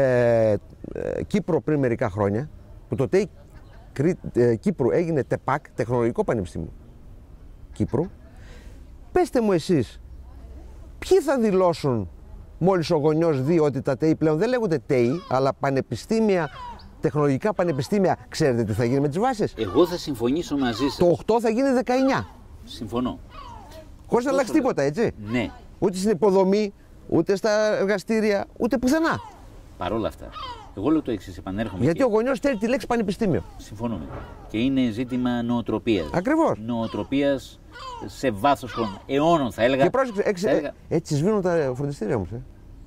Κύπρο πριν μερικά χρόνια, που το ΤΕΗ Κύπρου έγινε ΤΕΠΑΚ, Τεχνολογικό Πανεπιστήμιο Κύπρου, πέστε μου εσείς, ποιοι θα δηλώσουν μόλις ο γονιός δει ότι τα ΤΕΗ πλέον δεν λέγονται ΤΕΗ, αλλά πανεπιστήμια, τεχνολογικά πανεπιστήμια, ξέρετε τι θα γίνει με τις βάσεις? Εγώ θα συμφωνήσω μαζί σας. Το 8 θα γίνει 19. Συμφωνώ. Χωρίς να αλλάξει τίποτα, έτσι. Ναι. Ούτε στην υποδομή, ούτε στα εργαστήρια, ούτε πουθενά. Παρ' όλα αυτά, εγώ λέω το εξής, επανέρχομαι. Γιατί ο γονιός θέλει τη λέξη πανεπιστήμιο. Συμφωνούμε. Και είναι ζήτημα νοοτροπίας. Ακριβώς. Νοοτροπίας σε βάθος χρόνου. Αιώνων θα έλεγα. Και πρόσεξε, έτσι σβήνουν τα φροντιστήρια όμως.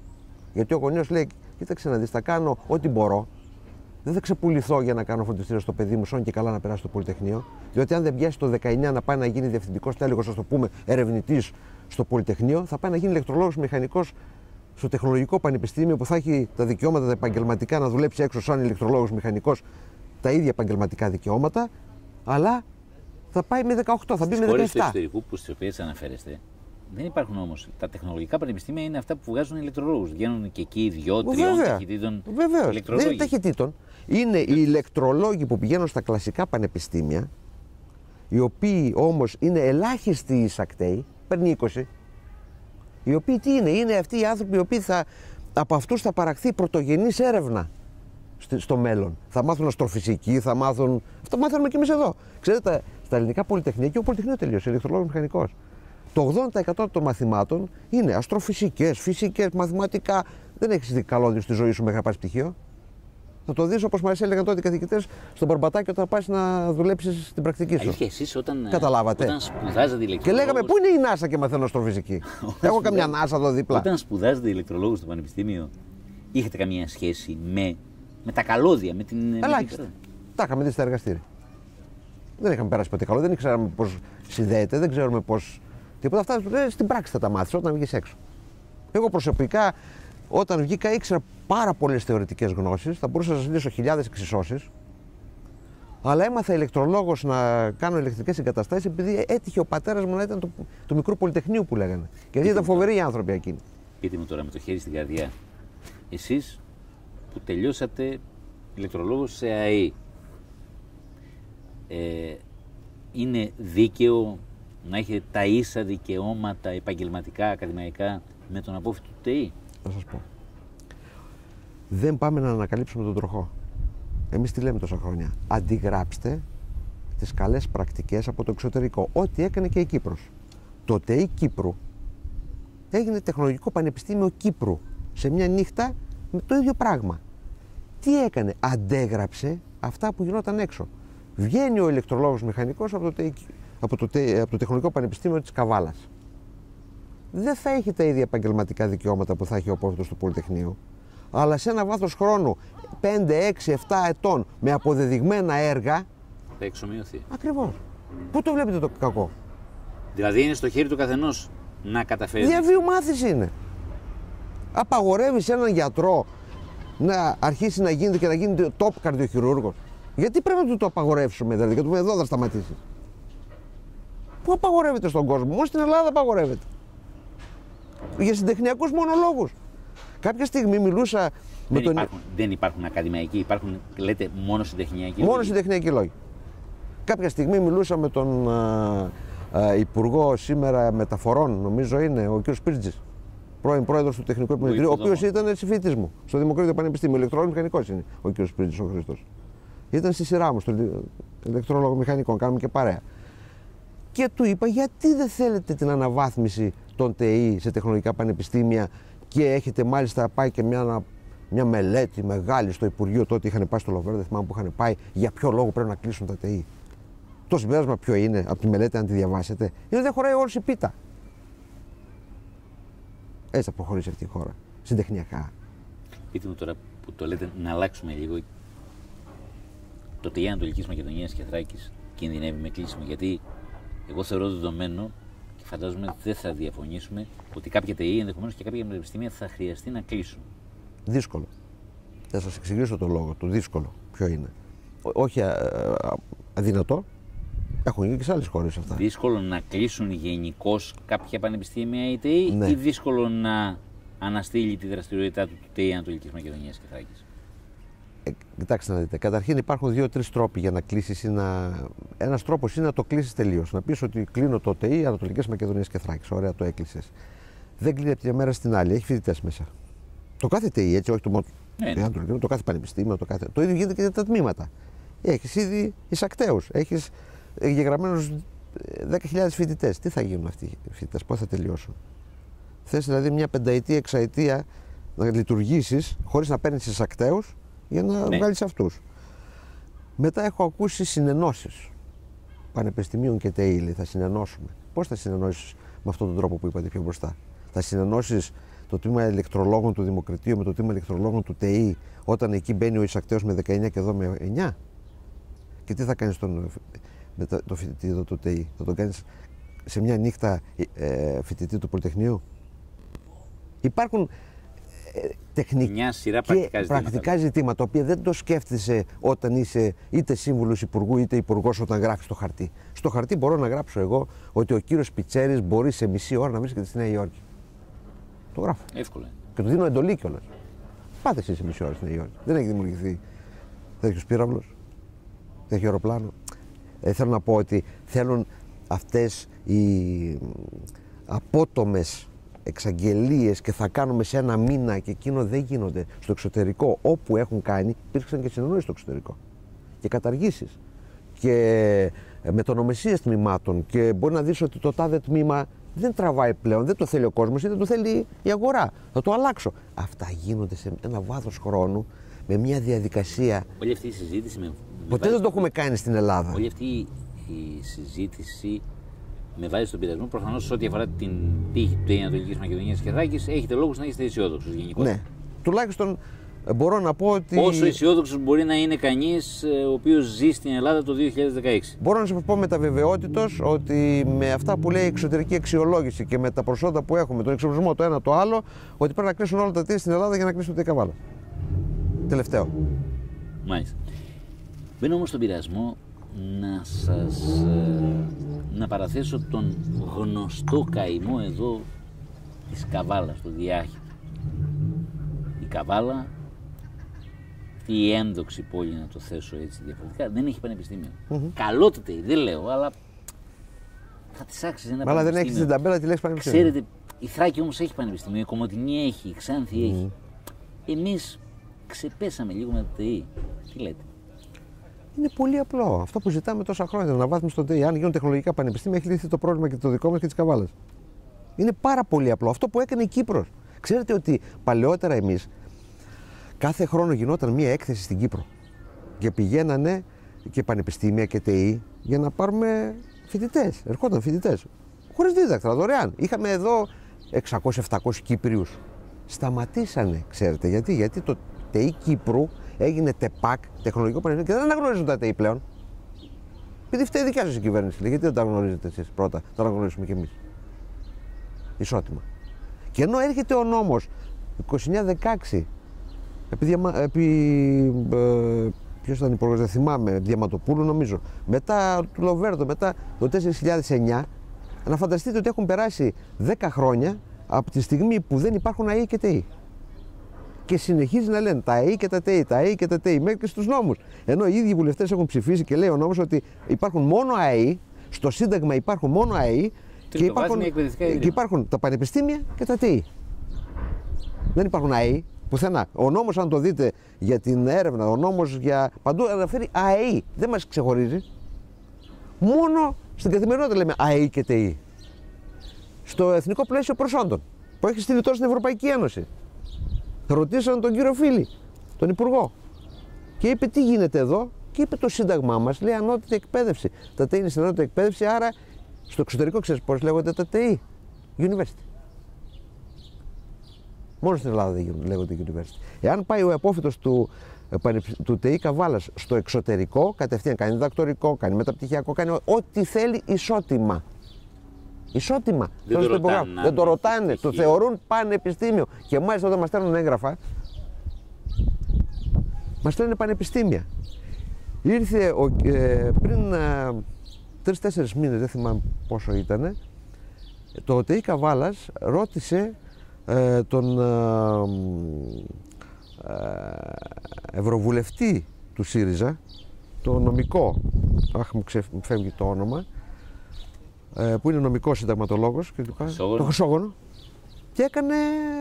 Γιατί ο γονιός λέει: κοίταξε να δεις, θα κάνω ό,τι μπορώ. Δεν θα ξεπουληθώ για να κάνω φροντιστήριο στο παιδί μου, σώνει και καλά να περάσει στο Πολυτεχνείο. Διότι αν δεν πιάσει το 19 να πάει να γίνει διευθυντικός τέλεχος, ας το πούμε, ερευνητής στο Πολυτεχνείο, θα πάει να γίνει ηλεκτρολόγος μηχανικός στο Τεχνολογικό Πανεπιστήμιο που θα έχει τα δικαιώματα τα επαγγελματικά να δουλέψει έξω σαν ηλεκτρολόγος μηχανικός, τα ίδια επαγγελματικά δικαιώματα, αλλά θα πάει με 18, θα μπει με 17. Στις χώρες του εξωτερικού στις οποίες αναφέρεστε, δεν υπάρχουν όμως. Τα τεχνολογικά πανεπιστήμια είναι αυτά που βγάζουν ηλεκτρολόγους. Βγαίνουν και εκεί 2-3 ταχυτήτων. Βεβαίως. Δεν είναι ταχυτήτων. Είναι οι ηλεκτρολόγοι που πηγαίνουν στα κλασικά πανεπιστήμια, οι οποίοι όμως είναι ελάχιστοι εισακτέοι, παίρνει 20. Οι οποίοι τι είναι αυτοί οι άνθρωποι οι οποίοι από αυτούς θα παραχθεί πρωτογενής έρευνα στο μέλλον. Θα μάθουν αστροφυσική, θα μάθουν. Αυτό μάθαμε κι εμείς εδώ. Ξέρετε, στα ελληνικά πολυτεχνία και ο Πολυτεχνείο τελείωσε, ηλεκτρολόγος μηχανικός. Το 80% των μαθημάτων είναι αστροφυσικές, φυσικές, μαθηματικά. Δεν έχεις δει καλώδιο στη ζωή σου μέχρι να πάρεις πτυχίο. Θα το δεις όπως μας έλεγαν τότε οι καθηγητές στον Μπαρμπατάκι όταν πας να δουλέψεις στην πρακτική σου. Αλήθεια, εσείς όταν σπουδάζατε ηλεκτρολόγους. Και λέγαμε πού είναι η NASA και μαθαίνω αστροφυσική. Έχω καμιά NASA εδώ δίπλα. Όταν σπουδάζατε ηλεκτρολόγους στο πανεπιστήμιο, είχατε καμία σχέση με τα καλώδια, με την. Ελάχιστα. Τα είχαμε δει στα εργαστήρια. Δεν είχαμε περάσει ποτέ καλώδια, δεν ξέραμε πώς συνδέεται, δεν ξέρουμε πώς. Τίποτα αυτά στην πράξη θα τα μάθεις όταν βγεις έξω. Εγώ προσωπικά, όταν βγήκα, ήξερα πάρα πολλές θεωρητικές γνώσεις, θα μπορούσα να σας λύσω χιλιάδες εξισώσεις. Αλλά έμαθα ηλεκτρολόγος να κάνω ηλεκτρικές εγκαταστάσεις επειδή έτυχε ο πατέρας μου να ήταν του μικρού πολυτεχνείου που λέγανε. Γιατί ήταν φοβεροί οι άνθρωποι εκείνοι. Πείτε μου τώρα με το χέρι στην καρδιά, εσείς που τελειώσατε ηλεκτρολόγος σε ΑΕΗ, είναι δίκαιο να έχετε τα ίσα δικαιώματα επαγγελματικά, ακαδημαϊκά με τον απόφοιτο του ΤΕΗ? Θα σας πω. Δεν πάμε να ανακαλύψουμε τον τροχό. Εμείς τι λέμε τόσα χρόνια? Αντιγράψτε τις καλές πρακτικές από το εξωτερικό. Ό,τι έκανε και η Κύπρος. Το ΤΕΗ Κύπρου έγινε Τεχνολογικό Πανεπιστήμιο Κύπρου σε μια νύχτα με το ίδιο πράγμα. Τι έκανε? Αντέγραψε αυτά που γινόταν έξω. Βγαίνει ο ηλεκτρολόγος μηχανικός από το Τεχνολογικό Πανεπιστήμιο της Καβάλας. Δεν θα έχει τα ίδια επαγγελματικά δικαιώματα που θα έχει ο απόφοιτος του Πολυτεχνείου, αλλά σε ένα βάθος χρόνου 5, 6, 7 ετών με αποδεδειγμένα έργα θα εξομοιωθεί. Ακριβώς. Πού το βλέπετε το κακό? Δηλαδή είναι στο χέρι του καθενός να καταφέρει. Διαβίου μάθηση είναι. Απαγορεύεις έναν γιατρό να αρχίσει να γίνεται και να γίνει top καρδιοχειρούργος. Γιατί πρέπει να του το απαγορεύσουμε, δηλαδή, και του πούμε εδώ θα σταματήσεις? Πού απαγορεύεται στον κόσμο? Μόνο στην Ελλάδα απαγορεύεται. Για συντεχνιακούς μονολόγους. Κάποια στιγμή μιλούσα με τον. Δεν υπάρχουν ακαδημαϊκοί, υπάρχουν, λέτε, μόνο συντεχνιακοί. Μόνο συντεχνιακοί λόγοι. Κάποια στιγμή μιλούσα με τον Υπουργό σήμερα Μεταφορών, νομίζω είναι, ο κ. Σπίρτζης, πρώην πρόεδρος του Τεχνικού Επιμελητηρίου, ο οποίος ήταν συμφοιτητής μου στο Δημοκρίτιο Πανεπιστήμιο. Ηλεκτρολόγος μηχανικός είναι ο κ. Σπίρτζης ο Χριστός. Ήταν στη σειρά μου στο ηλεκτρολόγο μηχανικό, κάνουμε και παρέα. Και του είπα, γιατί δεν θέλετε την αναβάθμιση των ΤΕΗ σε τεχνολογικά πανεπιστήμια και έχετε μάλιστα πάει και μια μελέτη μεγάλη στο Υπουργείο, τότε είχαν πάει στο Λοβέρδο, δεν θυμάμαι που είχαν πάει, για ποιο λόγο πρέπει να κλείσουν τα ΤΕΗ. Το συμπέρασμα ποιο είναι από τη μελέτη, αν τη διαβάσετε, είναι ότι δεν χωράει όλη η πίτα. Έτσι θα προχωρήσει αυτή η χώρα, συντεχνιακά. Πείτε μου τώρα που το λέτε να αλλάξουμε λίγο. Το ΤΕΗ Ανατολικής Μακεδονίας και Θράκης κινδυνεύει με κλείσιμο, γιατί εγώ θεωρώ δεδομένο και φαντάζομαι ότι δεν θα διαφωνήσουμε ότι κάποια ΤΕΗ, ενδεχομένως και κάποια πανεπιστήμια, θα χρειαστεί να κλείσουν. Δύσκολο. Θα σας εξηγήσω το λόγο του. Δύσκολο. Ποιο είναι? Όχι αδυνατό. Έχουν γίνει και σε άλλες χώρες αυτά. Δύσκολο να κλείσουν γενικώς κάποια πανεπιστήμια ή ΤΕΗ, ναι, ή δύσκολο να αναστείλει τη δραστηριότητά του ΤΕΗ Ανατολικής Μακεδονίας και Θράκης? Κοιτάξτε να δείτε. Καταρχήν υπάρχουν 2-3 τρόποι για να κλείσεις. Ένας τρόπος είναι να το κλείσεις τελείως. Να πεις ότι κλείνω το ΤΕΗ Ανατολικής Μακεδονίας και Θράκης. Ωραία, το έκλεισες. Δεν κλείνει από τη μια μέρα στην άλλη. Έχει φοιτητές μέσα. Το κάθε ΤΕΗ, έτσι, όχι το κάθε πανεπιστήμιο, το ίδιο γίνεται και για τα τμήματα. Έχεις ήδη εισακτέους. Έχεις εγγεγραμμένους 10.000 φοιτητές. Τι θα γίνουν αυτοί οι φοιτητές, πώς θα τελειώσουν? Θες δηλαδή μια πενταετία, εξαετία να λειτουργήσεις χωρίς να παίρνεις εισακτέους για να βγάλεις αυτούς. Μετά έχω ακούσει συνενώσεις πανεπιστημίων και ΤΕΗ. Θα συνενώσουμε. Πώς θα συνενώσεις με αυτόν τον τρόπο που είπατε πιο μπροστά? Θα συνενώσεις το τμήμα ηλεκτρολόγων του Δημοκρατίου με το τμήμα ηλεκτρολόγων του ΤΕΗ, όταν εκεί μπαίνει ο εισακτέος με 19 και εδώ με 9. Και τι θα κάνεις με το φοιτητή εδώ του ΤΕΗ, θα τον κάνεις σε μια νύχτα φοιτητή του Πολυτεχνείου? Υπάρχουν μια σειρά πρακτικά ζητήματα, τα οποία δεν το σκέφτεσαι όταν είσαι είτε σύμβουλος υπουργού είτε υπουργός όταν γράφεις το χαρτί. Στο χαρτί μπορώ να γράψω εγώ ότι ο κύριος Πιτσέρης μπορεί σε μισή ώρα να βρίσκεται στη Νέα Υόρκη. Το γράφω. Εύκολα. Και του δίνω εντολή κιόλας. Πάτε εσείς σε μισή ώρα στη Νέα Υόρκη. Δεν έχει δημιουργηθεί τέτοιος πύραυλος, τέτοιο αεροπλάνο. Θέλω να πω ότι θέλουν αυτές οι απότομες εξαγγελίες και θα κάνουμε σε ένα μήνα και εκείνο δεν γίνονται. Στο εξωτερικό, όπου έχουν κάνει, υπήρξαν και συνεννόησεις στο εξωτερικό και καταργήσεις και μετονομασίες τμήματων, και μπορεί να δεις ότι το τάδε τμήμα δεν τραβάει πλέον, δεν το θέλει ο κόσμος, είτε το θέλει η αγορά. Θα το αλλάξω. Αυτά γίνονται σε ένα βάθος χρόνου με μια διαδικασία. Όλη αυτή η συζήτηση ποτέ δεν το έχουμε κάνει στην Ελλάδα. Όλη αυτή η συζήτηση με βάση στον πειρασμό, προφανώς ό,τι αφορά την τύχη του Ανατολικής Μακεδονίας και Θράκης, έχετε λόγους να είστε αισιόδοξους γενικότερα. Ναι. Τουλάχιστον μπορώ να πω ότι. Όσο αισιόδοξος μπορεί να είναι κανείς ο οποίος ζει στην Ελλάδα το 2016. Μπορώ να σας πω με τα βεβαιότητος ότι με αυτά που λέει η εξωτερική αξιολόγηση και με τα προσόντα που έχουμε, τον εξοπλισμό το ένα το άλλο, ότι πρέπει να κλείσουν όλα τα ΤΕΗ στην Ελλάδα για να κλείσουν το Καβάλα. Τελευταίο. Μάλιστα. Μπαίνω όμως στον πειρασμό να παραθέσω τον γνωστό καημό εδώ της Καβάλας, στο διάχυτα. Η Καβάλα, η ένδοξη πόλη, να το θέσω έτσι διαφορετικά, δεν έχει πανεπιστήμιο. Καλότητα, δεν λέω, αλλά θα της άξιζε ένα πανεπιστήμιο. Αλλά δεν έχει στην ταμπέλα τη λέξη πανεπιστήμιο. Ξέρετε, η Θράκη όμως έχει πανεπιστήμιο, η Κομοτηνή έχει, η Ξάνθη έχει. Εμείς ξεπέσαμε λίγο με το ΤΕΗ. Τι λέτε? Είναι πολύ απλό. Αυτό που ζητάμε τόσα χρόνια, την αναβάθμιση των ΤΕΗ. Αν γίνουν τεχνολογικά πανεπιστήμια, έχει λυθεί το πρόβλημα και το δικό μας και της Καβάλας. Είναι πάρα πολύ απλό. Αυτό που έκανε η Κύπρος. Ξέρετε ότι παλαιότερα εμείς κάθε χρόνο γινόταν μία έκθεση στην Κύπρο και πηγαίνανε και πανεπιστήμια και ΤΕΗ για να πάρουμε φοιτητές. Ερχόταν φοιτητές. Χωρίς δίδακτρα, δωρεάν. Είχαμε εδώ 600-700 Κύπριους. Σταματήσανε, ξέρετε γιατί? Γιατί το ΤΕΗ Κύπρου έγινε ΤΕΠΑΚ, τεχνολογικό πανεπιστήμιο, και δεν αναγνωρίζουν τα ΤΕΗ πλέον. Επειδή φταίει η δικιά σας η κυβέρνηση. Γιατί δεν τα αναγνωρίζετε εσείς πρώτα, τα αναγνωρίσουμε κι εμείς. Ισότιμα. Και ενώ έρχεται ο νόμος 29-16, ποιος ήταν υπουργός, δεν θυμάμαι, Διαματοπούλου νομίζω, μετά του Λοβέρδο, μετά το 2009, να φανταστείτε ότι έχουν περάσει 10 χρόνια από τη στιγμή που δεν υπάρχουν ΑΕΗ και ΤΕΗ. Και συνεχίζει να λένε τα ΑΕΗ και τα ΤΕΗ, τα ΑΕΗ και τα ΤΕΗ, μέχρι και στους νόμους. Ενώ οι ίδιοι βουλευτές έχουν ψηφίσει και λέει ο νόμος ότι υπάρχουν μόνο ΑΕΗ, στο Σύνταγμα υπάρχουν μόνο ΑΕΗ και υπάρχουν τα πανεπιστήμια και τα ΤΕΗ. Δεν υπάρχουν ΑΕΗ πουθενά. Ο νόμος, αν το δείτε για την έρευνα, ο νόμος για παντού αναφέρει ΑΕΗ. Δεν μας ξεχωρίζει. Μόνο στην καθημερινότητα λέμε ΑΕΗ και ΤΕΗ. Στο εθνικό πλαίσιο προσόντων που έχει στείλει τώρα στην Ευρωπαϊκή Ένωση. Ρωτήσαν τον κύριο Φίλη, τον Υπουργό, και είπε τι γίνεται εδώ, και είπε το Σύνταγμά μας λέει ανώτατη εκπαίδευση. Τα ΤΕΗ είναι στην ανώτατη εκπαίδευση, άρα στο εξωτερικό ξέρεις πώς λέγονται τα ΤΕΗ? University. Μόνο στην Ελλάδα δεν λέγονται university. Εάν πάει ο απόφοιτος του ΤΕΗ Καβάλας στο εξωτερικό, κατευθείαν κάνει διδακτορικό, κάνει μεταπτυχιακό, κάνει ό,τι θέλει ισότιμα. Ισότιμα. Δεν το ρωτάνε, το θεωρούν πανεπιστήμιο. Και μάλιστα όταν μας στέλνουν έγγραφα, μας στέλνουν πανεπιστήμια. Ήρθε πριν 3-4 μήνες, δεν θυμάμαι πόσο ήταν, το ΤΕΗ Καβάλας ρώτησε τον ευρωβουλευτή του ΣΥΡΙΖΑ, το νομικό, μου φεύγει το όνομα, που είναι νομικός συνταγματολόγος, το Χρυσόγονο, και έκανε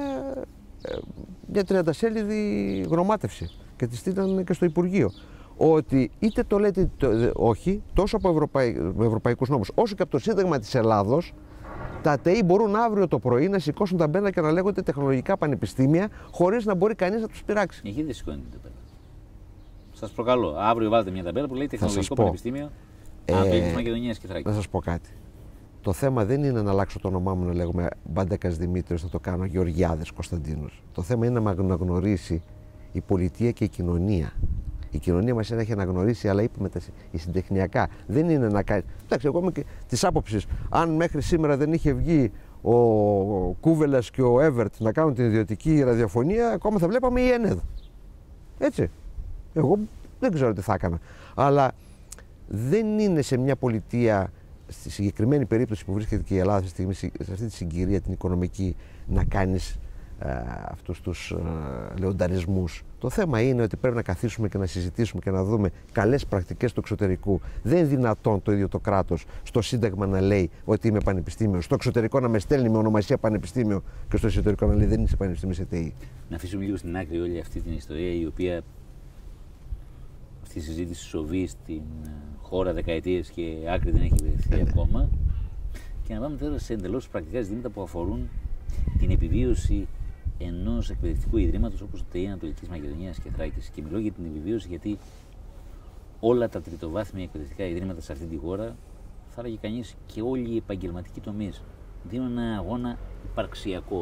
μια 30σέλιδη γνωμάτευση και τη στείλαν και στο Υπουργείο, ότι είτε το λέτε είτε όχι, τόσο από ευρωπαϊκούς νόμους όσο και από το Σύνταγμα της Ελλάδος, τα ΤΕΗ μπορούν αύριο το πρωί να σηκώσουν τα μπέλα και να λέγονται τεχνολογικά πανεπιστήμια χωρίς να μπορεί κανείς να τους πειράξει. Εκεί δεν σηκώνει την ταμπέλα. Σας προκαλώ, αύριο βάλετε μια ταμπέλα που λέει τεχνολογικό πανεπιστήμιο Ανατολικής Μακεδονίας και Θράκης. Να σας πω κάτι. Το θέμα δεν είναι να αλλάξω το όνομά μου να λέγομαι Μπάντακας Δημήτριος, να το κάνω Γεωργιάδης Κωνσταντίνος. Το θέμα είναι να με αναγνωρίσει η πολιτεία και η κοινωνία. Η κοινωνία μας έχει αναγνωρίσει, αλλά είπε συντεχνιακά. Δεν είναι να κάνει. Εντάξει, εγώ είμαι και της άποψης, αν μέχρι σήμερα δεν είχε βγει ο Κούβελας και ο Εύερτ να κάνουν την ιδιωτική ραδιοφωνία, ακόμα θα βλέπαμε η ΕΝΕΔ. Έτσι. Εγώ δεν ξέρω τι θα έκανα. Αλλά δεν είναι σε μια πολιτεία, στη συγκεκριμένη περίπτωση που βρίσκεται και η Ελλάδα σε αυτή τη συγκυρία την οικονομική, να κάνεις αυτούς τους λεονταρισμούς. Το θέμα είναι ότι πρέπει να καθίσουμε και να συζητήσουμε και να δούμε καλές πρακτικές του εξωτερικού. Δεν είναι δυνατόν το ίδιο το κράτος στο Σύνταγμα να λέει ότι είμαι πανεπιστήμιο, στο εξωτερικό να με στέλνει με ονομασία πανεπιστήμιο και στο εσωτερικό να λέει δεν είσαι πανεπιστήμιο σε ΤΕΗ. Να αφήσουμε λίγο στην άκρη όλη αυτή την ιστορία, η οποία αυτή η συζήτηση σοβεί στην χώρα δεκαετίες και άκρη δεν έχει βρεθεί ακόμα. Και να πάμε τώρα σε εντελώς πρακτικά ζητήματα που αφορούν την επιβίωση ενός εκπαιδευτικού ιδρύματος όπως το ΤΕΗ Ανατολικής Μακεδονίας και Θράκης. Και μιλώ για την επιβίωση γιατί όλα τα τριτοβάθμια εκπαιδευτικά ιδρύματα σε αυτή τη χώρα, θα έλεγε κανείς και όλοι οι επαγγελματικοί τομείς, δίνουν ένα αγώνα υπαρξιακό.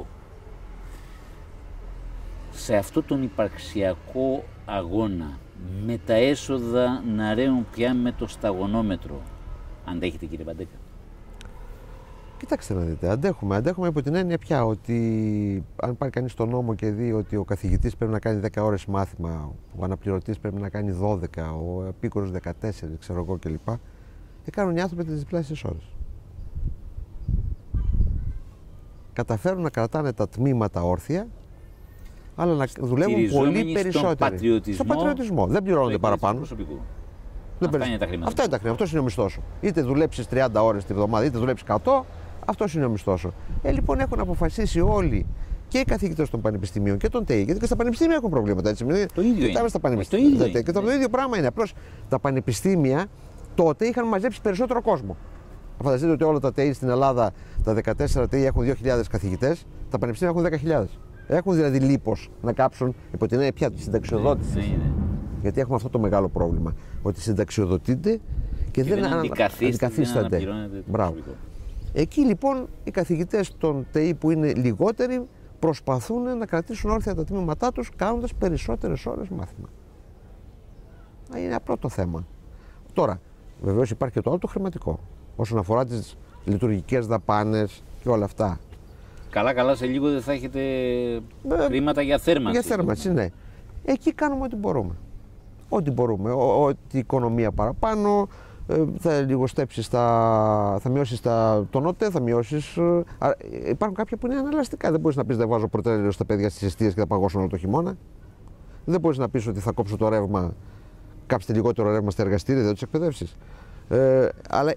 Σε αυτό τον υπαρξιακό αγώνα, με τα έσοδα να ρέουν πια με το σταγονόμετρο, αντέχετε κύριε Μπαντέκα? Κοιτάξτε να δείτε, αντέχουμε υπό την έννοια πια ότι αν πάρει κανείς τον νόμο και δει ότι ο καθηγητής πρέπει να κάνει 10 ώρες μάθημα, ο αναπληρωτής πρέπει να κάνει 12, ο επίκορος 14, ξέρω εγώ κλπ. Κάνουν οι άνθρωποι τις διπλάσιες ώρες. Καταφέρουν να κρατάνε τα τμήματα όρθια, αλλά να δουλεύουν πολύ περισσότερο. Στον πατριωτισμό. Δεν πληρώνονται παραπάνω. Αυτά είναι τα χρήματα. Αυτά είναι τα χρήματα. Αυτό είναι ο μισθός σου. Είτε δουλέψεις 30 ώρες τη βδομάδα, είτε δουλέψεις 100, αυτό είναι ο μισθός σου. Λοιπόν, έχουν αποφασίσει όλοι, και οι καθηγητές των πανεπιστημίων και των ΤΕΗ, γιατί και στα πανεπιστήμια έχουν προβλήματα. Έτσι. Το ίδιο είναι. Στα πανεπιστήμια. Και το ίδιο πράγμα είναι. Απλώς τα πανεπιστήμια τότε είχαν μαζέψει περισσότερο κόσμο. Φανταστείτε ότι όλα τα ΤΕΗ στην Ελλάδα, τα 14 ΤΕΗ έχουν 2.000 καθηγητές, τα πανεπιστήμια έχουν 10.000. Έχουν δηλαδή λίπος να κάψουν υπό την έννοια πια τη συνταξιοδότηση. Γιατί έχουμε αυτό το μεγάλο πρόβλημα. Ότι συνταξιοδοτείται και δεν αντικαθίστανται. Μπράβο. Εκεί λοιπόν οι καθηγητές των ΤΕΗ που είναι λιγότεροι προσπαθούν να κρατήσουν όρθια τα τμήματά τους κάνοντας περισσότερες ώρες μάθημα. Είναι απλό το θέμα. Τώρα, βεβαίως υπάρχει και το άλλο το χρηματικό. Όσον αφορά τις λειτουργικές δαπάνες και όλα αυτά. Καλά, σε λίγο δεν θα έχετε χρήματα για θέρμανση. Για θέρμανση, ναι. Εκεί κάνουμε ό,τι μπορούμε. Ό,τι μπορούμε. Ό,τι οικονομία παραπάνω, θα λιγοστέψεις, θα μειώσεις τον ΟΤΕ, θα μειώσεις. Υπάρχουν κάποια που είναι αναλαστικά. Δεν μπορείς να πεις δεν βάζω πρωτέλαιο στα παιδιά στις εστίες και θα παγώσουν όλο το χειμώνα. Δεν μπορείς να πεις ότι θα κόψω το ρεύμα, κάψτε λιγότερο ρεύμα στα εργαστήρια, δεν τους εκπαιδεύσεις. Αλλά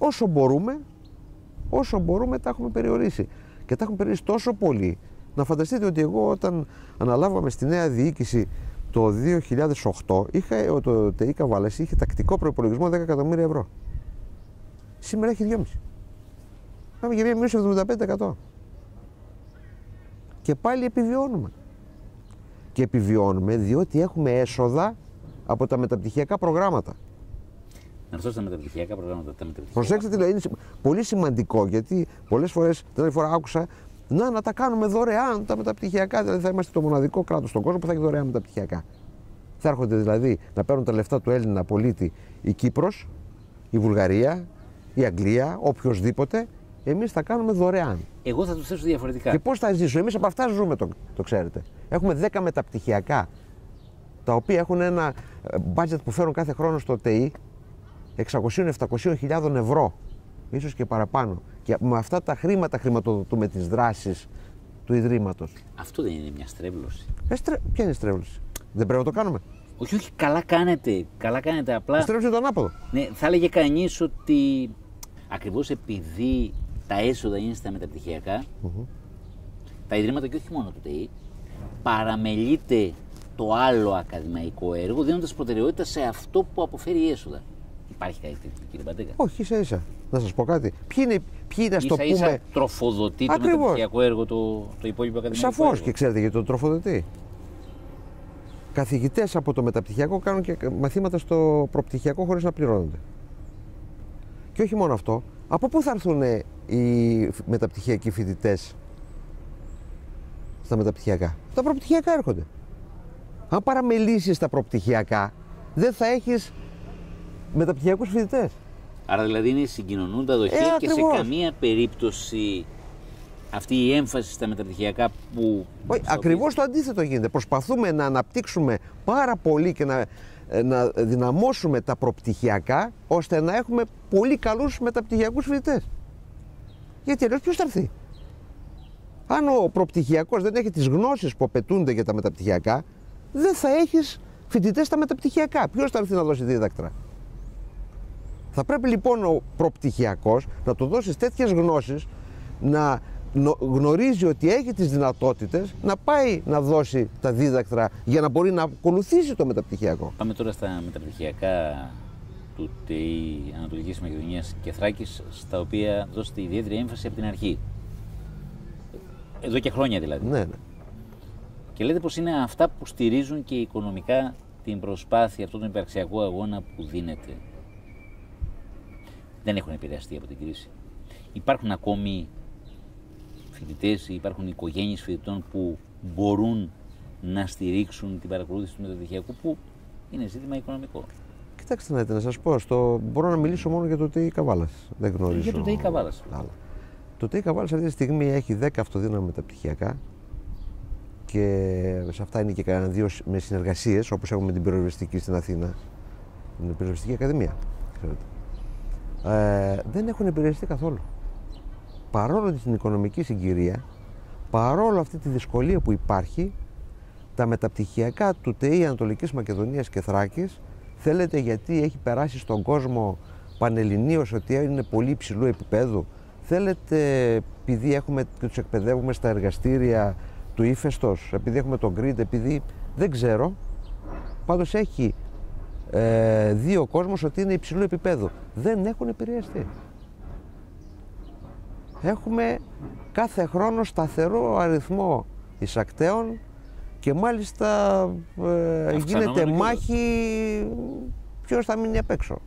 όσο μπορούμε τα έχουμε περιορίσει. Και τα έχουμε περιορίσει τόσο πολύ. Να φανταστείτε ότι εγώ όταν αναλάβαμε στη νέα διοίκηση το 2008, το ΤΕΗ Καβάλας είχε τακτικό προϋπολογισμό 10 εκατομμύρια ευρώ. Σήμερα έχει 2,5. Πάμε για μια μείωση 75%. Και πάλι επιβιώνουμε. Και επιβιώνουμε διότι έχουμε έσοδα από τα μεταπτυχιακά προγράμματα. Να ρωτήσω στα μεταπτυχιακά προγράμματα. Προσέξτε τι λέω, είναι πολύ σημαντικό γιατί πολλές φορές, την άλλη φορά άκουσα, να τα κάνουμε δωρεάν τα μεταπτυχιακά. Δηλαδή θα είμαστε το μοναδικό κράτος στον κόσμο που θα έχει δωρεάν μεταπτυχιακά. Θα έρχονται δηλαδή να παίρνουν τα λεφτά του Έλληνα πολίτη η Κύπρος, η Βουλγαρία, η Αγγλία, οποιοδήποτε. Εμείς θα κάνουμε δωρεάν. Εγώ θα το θέσω διαφορετικά. Και πώς θα ζήσουμε, εμείς από αυτά ζούμε, το ξέρετε. Έχουμε 10 μεταπτυχιακά, τα οποία έχουν ένα budget που φέρουν κάθε χρόνο στο ΤΕΗ 600-700 ευρώ, ίσως και παραπάνω. Και με αυτά τα χρήματα χρηματοδοτούμε τις δράσεις του Ιδρύματος. Αυτό δεν είναι μια στρέβλωση? Ποια είναι η στρέβλωση? Δεν πρέπει να το κάνουμε? Όχι, καλά κάνετε. Απλά. Στρέβλωση το ανάποδο. Ναι, θα έλεγε κανείς ότι ακριβώς επειδή τα έσοδα είναι στα μεταπτυχιακά, τα Ιδρύματα και όχι μόνο το ΤΕΗ, παραμελείται το άλλο ακαδημαϊκό έργο, δίνοντας προτεραιότητα σε αυτό που αποφέρει έσοδα. Υπάρχει κάτι τέτοιο, κύριε Μπαντέκα? Όχι, ίσα-ίσα. Να σας πω κάτι. Ποιοι είναι, ας το πούμε. Τροφοδοτεί το μεταπτυχιακό έργο το υπόλοιπο ακαδημαϊκό? Σαφώς, και ξέρετε γιατί το τροφοδοτεί. Καθηγητές από το μεταπτυχιακό κάνουν και μαθήματα στο προπτυχιακό χωρίς να πληρώνονται. Και όχι μόνο αυτό, Από πού θα έρθουν οι μεταπτυχιακοί φοιτητές στα μεταπτυχιακά? Τα προπτυχιακά έρχονται. Αν παραμελήσεις τα προπτυχιακά, δεν θα έχεις μεταπτυχιακούς φοιτητές. Άρα δηλαδή είναι συγκοινωνούν τα δοχεία και ακριβώς. σε καμία περίπτωση αυτή η έμφαση στα μεταπτυχιακά που... Ακριβώς το αντίθετο γίνεται. Προσπαθούμε να αναπτύξουμε πάρα πολύ και να δυναμώσουμε τα προπτυχιακά, ώστε να έχουμε πολύ καλούς μεταπτυχιακούς φοιτητές. Γιατί αλλιώς ποιος θα έρθει? Αν ο προπτυχιακός δεν έχει τις γνώσεις που απαιτούνται για τα μεταπτυχιακά, δεν θα έχεις φοιτητές στα μεταπτυχιακά. Ποιος θα έρθει να δώσει δίδακτρα? Θα πρέπει λοιπόν ο προπτυχιακός να του δώσεις τέτοιες γνώσεις, να γνωρίζει ότι έχει τις δυνατότητες να πάει να δώσει τα δίδακτρα για να μπορεί να ακολουθήσει το μεταπτυχιακό. Πάμε τώρα στα μεταπτυχιακά του ΤΕΙ Ανατολικής Μακεδονίας και Θράκης, στα οποία δώσετε ιδιαίτερη έμφαση από την αρχή. Εδώ και χρόνια δηλαδή. Ναι. Και λέτε πως είναι αυτά που στηρίζουν και οικονομικά την προσπάθεια, αυτόν τον υπαρξιακό αγώνα που δίνεται. Δεν έχουν επηρεαστεί από την κρίση. Υπάρχουν ακόμη φοιτητές, υπάρχουν οικογένειες φοιτητών που μπορούν να στηρίξουν την παρακολούθηση του μεταπτυχιακού, που είναι ζήτημα οικονομικό. Κοιτάξτε να σας πω, μπορώ να μιλήσω μόνο για το ΤΕΙ Καβάλας. Δεν γνωρίζω. Για το ΤΕΙ Καβάλας. Το ΤΕΙ Καβάλας αυτή τη στιγμή έχει 10 αυτοδύναμα μεταπτυχιακά και σε αυτά είναι και κανένα 2 με συνεργασίες, όπως έχουμε την πυροσβεστική στην Αθήνα, την πυροσβεστική ακαδημία. Δεν έχουν επηρεαστεί καθόλου. Παρόλο την οικονομική συγκυρία, παρόλο αυτή τη δυσκολία που υπάρχει, τα μεταπτυχιακά του ΤΕΙ Ανατολικής Μακεδονίας και Θράκης, θέλετε γιατί έχει περάσει στον κόσμο πανελληνίως ότι είναι πολύ υψηλού επίπεδου, θέλετε επειδή έχουμε και τους εκπαιδεύουμε στα εργαστήρια του ύφεστος, επειδή έχουμε τον grid, επειδή δεν ξέρω, πάντως έχει δει ο κόσμος ότι είναι υψηλού επίπεδου. Δεν έχουν επηρεαστεί. Έχουμε κάθε χρόνο σταθερό αριθμό εισακτέων και μάλιστα γίνεται μάχη ποιος θα μείνει απ' έξω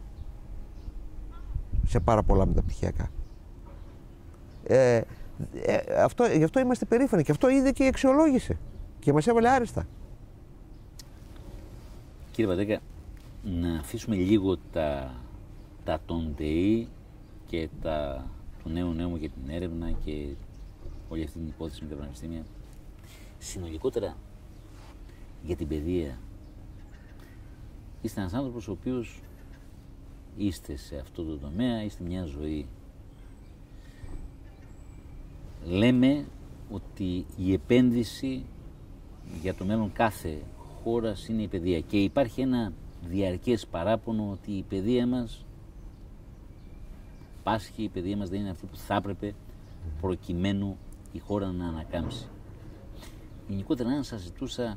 σε πάρα πολλά μεταπτυχιακά. Γι' αυτό είμαστε περήφανοι και αυτό είδε και η αξιολόγηση και μας έβαλε άριστα. Κύριε Παντέκα, να αφήσουμε λίγο τα των ΤΕΙ και του νέου νόμου για την έρευνα και όλη αυτή την υπόθεση με τα πανεπιστήμια. Συνολικότερα για την παιδεία, είστε ένας άνθρωπος ο οποίος είστε σε αυτό το τομέα, είστε μια ζωή. Λέμε ότι η επένδυση για το μέλλον κάθε χώρας είναι η παιδεία και υπάρχει ένα διαρκές παράπονο ότι η παιδεία μας πάσχει, η παιδεία μας δεν είναι αυτή που θα έπρεπε προκειμένου η χώρα να ανακάμψει. Γενικότερα, αν σας ζητούσα,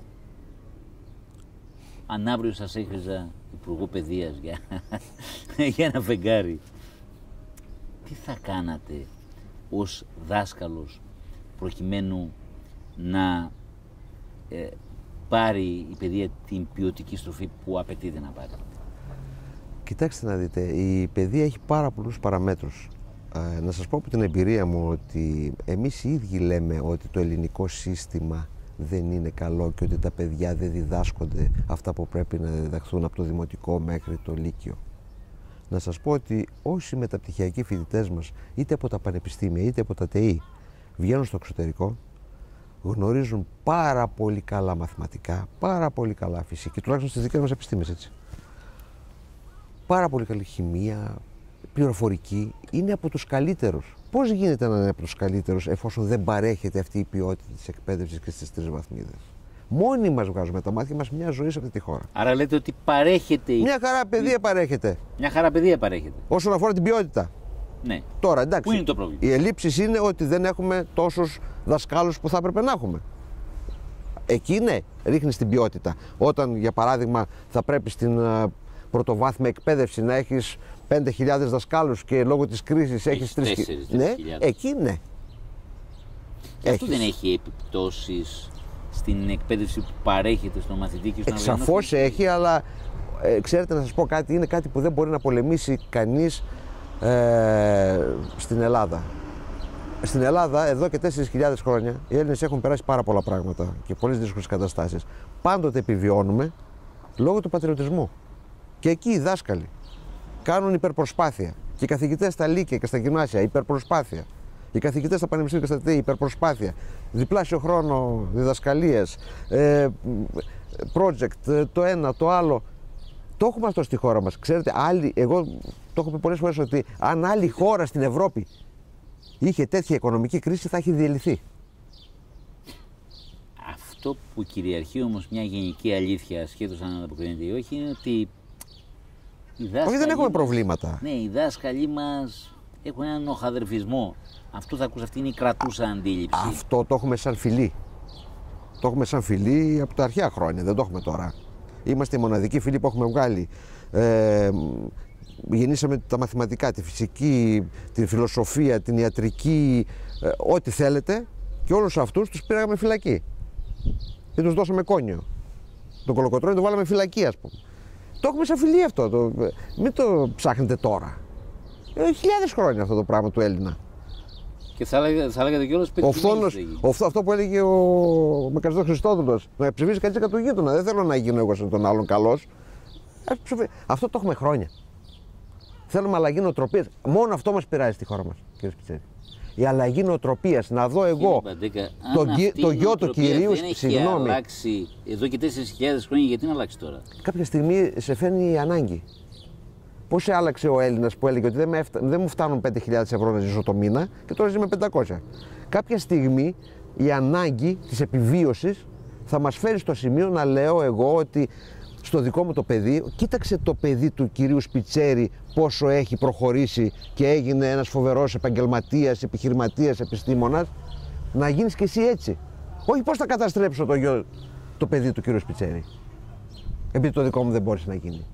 αν αύριο σας έχριζα υπουργό παιδείας για ένα φεγγάρι, τι θα κάνατε ως δάσκαλος προκειμένου να πάρει η παιδεία την ποιοτική στροφή που απαιτείται να πάρει? Κοιτάξτε να δείτε, η παιδεία έχει πάρα πολλούς παραμέτρους. Να σας πω από την εμπειρία μου ότι εμείς οι ίδιοι λέμε ότι το ελληνικό σύστημα δεν είναι καλό και ότι τα παιδιά δεν διδάσκονται αυτά που πρέπει να διδαχθούν από το δημοτικό μέχρι το λύκειο. Να σας πω ότι όσοι μεταπτυχιακοί φοιτητές μας, είτε από τα πανεπιστήμια είτε από τα ΤΕΙ, βγαίνουν στο εξωτερικό, γνωρίζουν πάρα πολύ καλά μαθηματικά, πάρα πολύ καλά φυσική, τουλάχιστον στις δικές μας επιστήμες, έτσι. Πάρα πολύ καλή χημεία, πληροφορική, είναι από τους καλύτερους. Πώς γίνεται να είναι από τους καλύτερους εφόσον δεν παρέχεται αυτή η ποιότητα της εκπαίδευσης και στις 3 βαθμίδες? Μόνοι μας βγάζουμε τα μάτια μας μια ζωή σε αυτή τη χώρα. Άρα λέτε ότι παρέχεται. Μια χαρά παιδεία παρέχεται. Μια χαρά παιδεία παρέχεται. Όσον αφορά την ποιότητα. Ναι. Τώρα εντάξει. Πού είναι το πρόβλημα? Οι ελλείψεις είναι ότι δεν έχουμε τόσους δασκάλους που θα έπρεπε να έχουμε. Εκεί ναι, ρίχνεις την ποιότητα. Όταν για παράδειγμα θα πρέπει στην πρωτοβάθμια εκπαίδευση να έχεις 5.000 δασκάλους και λόγω της κρίσης έχεις 3.000. Ναι, εκεί ναι. Και αυτό δεν έχει επιπτώσεις στην εκπαίδευση που παρέχεται στον μαθητή και στον Σαφώς έχει, αλλά ξέρετε να σας πω κάτι, είναι κάτι που δεν μπορεί να πολεμήσει κανείς στην Ελλάδα. Στην Ελλάδα, εδώ και 4.000 χρόνια, οι Έλληνες έχουν περάσει πάρα πολλά πράγματα και πολλές δύσκολες καταστάσεις. Πάντοτε επιβιώνουμε λόγω του πατριωτισμού. Και εκεί οι δάσκαλοι κάνουν υπερπροσπάθεια. Και οι καθηγητές στα λύκεια και στα γυμνάσια, υπερπροσπάθεια. Οι καθηγητές στα πανεπιστήμια και στα ΤΕΙ, υπερπροσπάθεια. Διπλάσιο χρόνο διδασκαλίες, project, το ένα, το άλλο. Το έχουμε αυτό στη χώρα μας. Ξέρετε, εγώ το έχω πει πολλές φορές ότι αν άλλη χώρα στην Ευρώπη είχε τέτοια οικονομική κρίση, θα έχει διελυθεί. Αυτό που κυριαρχεί όμως μια γενική αλήθεια, ασχέτως αν ανταποκρίνεται ή όχι, είναι ότι οι δάσκαλοι. Όχι, δεν έχουμε προβλήματα. Ναι, οι δάσκαλοι μας έχουν έναν οχαδερφισμό. Αυτό θα ακούσει, αυτή είναι η κρατούσα αντίληψη. Αυτό το έχουμε σαν φιλή. Το έχουμε σαν φιλή από τα αρχαία χρόνια, δεν το έχουμε τώρα. Είμαστε οι μοναδικοί φίλοι που έχουμε βγάλει. Γεννήσαμε τα μαθηματικά, τη φυσική, τη φιλοσοφία, την ιατρική, ό,τι θέλετε, και όλους αυτούς τους πήραμε φυλακή. Και τους δώσαμε κόνιο. Τον Κολοκοτρώνη τον βάλαμε φυλακή, ας πούμε. Το έχουμε σαν φιλή αυτό. Μην το ψάχνετε τώρα. Χιλιάδες χρόνια αυτό το πράγμα του Έλληνα. Και θα έλεγατε κιόλας αυτό που έλεγε ο Μακαριστός Χριστόδουλος, να ψηφίσει κανείς για του γείτονα. Δεν θέλω να γίνω εγώ σαν τον άλλον καλός. Αυτό το έχουμε χρόνια. Θέλουμε αλλαγή νοοτροπίας. Μόνο αυτό μας πειράζει στη χώρα μας, κύριε Σπιτσέρη. Η αλλαγή νοοτροπίας. Να δω εγώ το γιο του κυρίου. Συγγνώμη. Έχει αλλάξει εδώ και 4.000 χρόνια, γιατί να αλλάξει τώρα? Κάποια στιγμή σε φαίνει η ανάγκη. Πώς άλλαξε ο Έλληνας που έλεγε ότι δεν μου φτάνουν 5.000 ευρώ να ζήσω το μήνα και τώρα ζει με 500. Κάποια στιγμή η ανάγκη της επιβίωσης θα μας φέρει στο σημείο να λέω εγώ ότι στο δικό μου το παιδί, κοίταξε το παιδί του κυρίου Σπιτσέρη πόσο έχει προχωρήσει και έγινε ένας φοβερός επαγγελματίας, επιχειρηματίας, επιστήμονας, να γίνεις και εσύ έτσι. Όχι πώς θα καταστρέψω το παιδί του κυρίου Σπιτσέρη, επειδή το δικό μου δεν μπόρεσε να γίνει.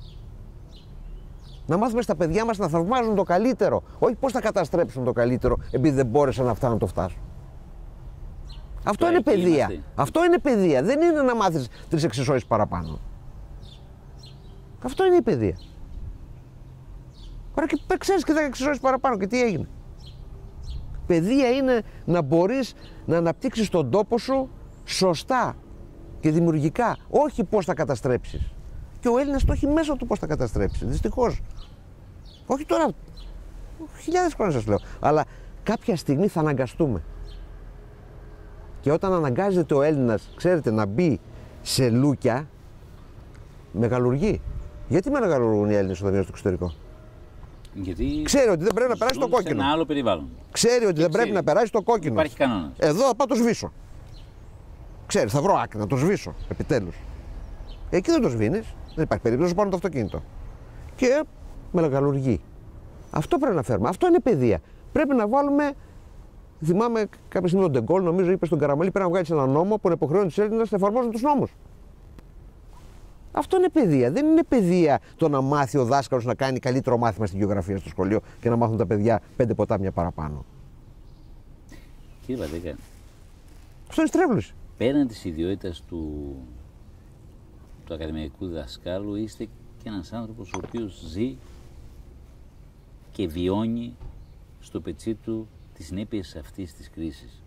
Να μάθουμε στα παιδιά μας να θαυμάζουν το καλύτερο, όχι πώς θα καταστρέψουν το καλύτερο επειδή δεν μπόρεσαν αυτά να το φτάσουν. Αυτό είναι παιδεία. Αυτό είναι παιδεία. Δεν είναι να μάθεις 3 εξισώσεις παραπάνω. Αυτό είναι η παιδεία. Άρα και ξέρεις και 10 εξισώσεις παραπάνω και τι έγινε. Παιδεία είναι να μπορείς να αναπτύξεις τον τόπο σου σωστά και δημιουργικά. Όχι πώς θα καταστρέψεις. Και ο Έλληνας το έχει μέσα του πώς θα καταστρέψει. Δυστυχώς. Όχι τώρα. Χιλιάδες χρόνια σας λέω. Αλλά κάποια στιγμή θα αναγκαστούμε. Και όταν αναγκάζεται ο Έλληνας, ξέρετε, να μπει σε λούκια, μεγαλουργεί. Γιατί μεγαλουργούν οι Έλληνες όταν βγαίνουν στο εξωτερικό? Γιατί ξέρει ότι δεν πρέπει να περάσει το κόκκινο. Ένα άλλο περιβάλλον. Ξέρει ότι δεν πρέπει να περάσει το κόκκινο. Υπάρχει κανόνα. Εδώ θα πάω το σβήσω. Ξέρει, θα βρω άκρη να το σβήσω. Επιτέλους. Εκεί δεν το σβήνεις. Δεν υπάρχει περίπτωση να πάρουν το αυτοκίνητο. Και μεγαλουργεί. Αυτό πρέπει να φέρουμε. Αυτό είναι παιδεία. Πρέπει να βάλουμε. Θυμάμαι κάποια στιγμή τον Ντεγκόλ, νομίζω, είπε στον Καραμαλή: πρέπει να βγάλει έναν νόμο που υποχρεώνει τους Έλληνες να εφαρμόζουν τους νόμους. Αυτό είναι παιδεία. Δεν είναι παιδεία το να μάθει ο δάσκαλος να κάνει καλύτερο μάθημα στη γεωγραφία στο σχολείο και να μάθουν τα παιδιά 5 ποτάμια παραπάνω. Κύριε Παντέκα, αυτό είναι στρέβλωση. Πέραν της ιδιότητας του ακαδημαϊκού δασκάλου, είστε και ένας άνθρωπος ο οποίος ζει και βιώνει στο πετσί του τις συνέπειες αυτής της κρίσης.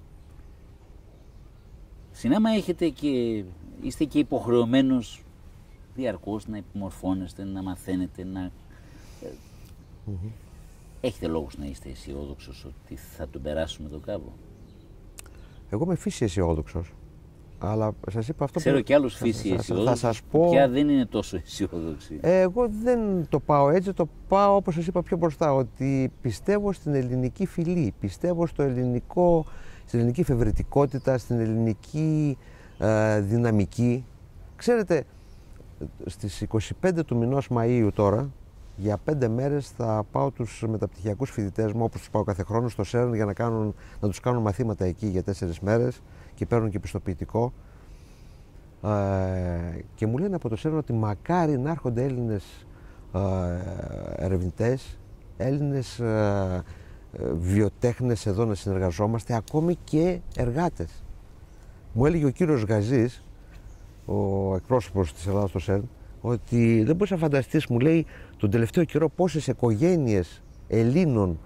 Συνάμα έχετε και είστε και υποχρεωμένος διαρκώς να επιμορφώνεστε, να μαθαίνετε, να... Έχετε λόγους να είστε αισιόδοξος ότι θα τον περάσουμε τον κάβο? Εγώ είμαι φύση αισιόδοξος. Αλλά σας είπα αυτό. Ξέρω και άλλους φύση αισιόδοξους. Θα σας πω. Ποια δεν είναι τόσο αισιόδοξη. Εγώ δεν το πάω έτσι. Το πάω όπως σας είπα πιο μπροστά. Ότι πιστεύω στην ελληνική φυλή. Πιστεύω στην ελληνική εφευρετικότητα, στην ελληνική δυναμική. Ξέρετε, στις 25 του μηνός Μαΐου τώρα, για 5 μέρες θα πάω τους μεταπτυχιακούς φοιτητές μου, όπως τους πάω κάθε χρόνο, στο ΣΕΡΝ για να τους κάνουν μαθήματα εκεί για 4 μέρες και παίρνουν και πιστοποιητικό. Και μου λένε από το ΣΕΡΝ ότι μακάρι να έρχονται Έλληνες ερευνητές, Έλληνες βιοτέχνες εδώ να συνεργαζόμαστε, ακόμη και εργάτες. Μου έλεγε ο κύριος Γαζής, ο εκπρόσωπος της Ελλάδας στο ΣΕΡΝ, ότι δεν μπορείς να φανταστείς, μου λέει, τον τελευταίο καιρό πόσες οικογένειες Ελλήνων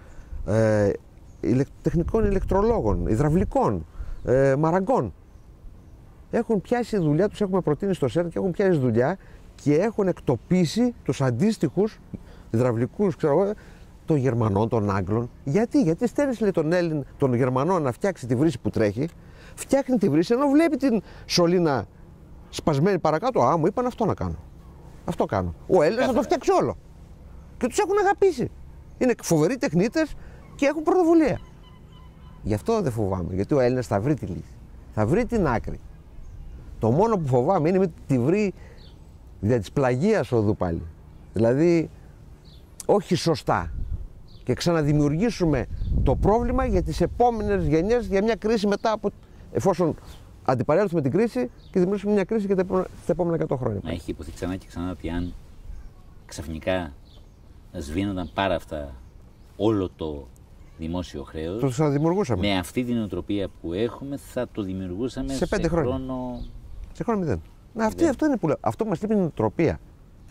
τεχνικών ηλεκτρολόγων, υδραυλικών, μαραγκών έχουν πιάσει δουλειά, τους έχουμε προτείνει στο ΣΕΡ και έχουν πιάσει δουλειά και έχουν εκτοπίσει τους αντίστοιχους υδραυλικούς, ξέρω εγώ, των Γερμανών, των Άγγλων. Γιατί στέλνεις, λέει, τον Έλλην, τον Γερμανό να φτιάξει τη βρύση που τρέχει, φτιάχνει τη βρύση ενώ βλέπει την σωλήνα σπασμένη παρακάτω. Α, μου είπαν αυτό να κάνω. Αυτό κάνω. Ο Έλληνας θα το φτιάξει όλο. Και τους έχουν αγαπήσει. Είναι φοβεροί τεχνίτες και έχουν πρωτοβουλία. Γι' αυτό δεν φοβάμαι, γιατί ο Έλληνας θα βρει τη λύση. Θα βρει την άκρη. Το μόνο που φοβάμαι είναι μην τη βρει δια της πλαγίας οδού πάλι. Δηλαδή, όχι σωστά. Και ξαναδημιουργήσουμε το πρόβλημα για τις επόμενες γενιές, για μια κρίση μετά από, εφόσον αντιπαρέλθουμε την κρίση και δημιουργήσουμε μια κρίση για τα επόμενα 100 χρόνια. Μα έχει υποθεί ξανά και ξανά ότι αν ξαφνικά σβήνονταν πάρα αυτά όλο το δημόσιο χρέος, το ξαναδημιουργούσαμε. Με αυτή την νοοτροπία που έχουμε θα το δημιουργούσαμε σε 5 χρόνια. Σε χρόνο 0. Αυτό είναι που λέω. Αυτό μας λείπει η νοοτροπία.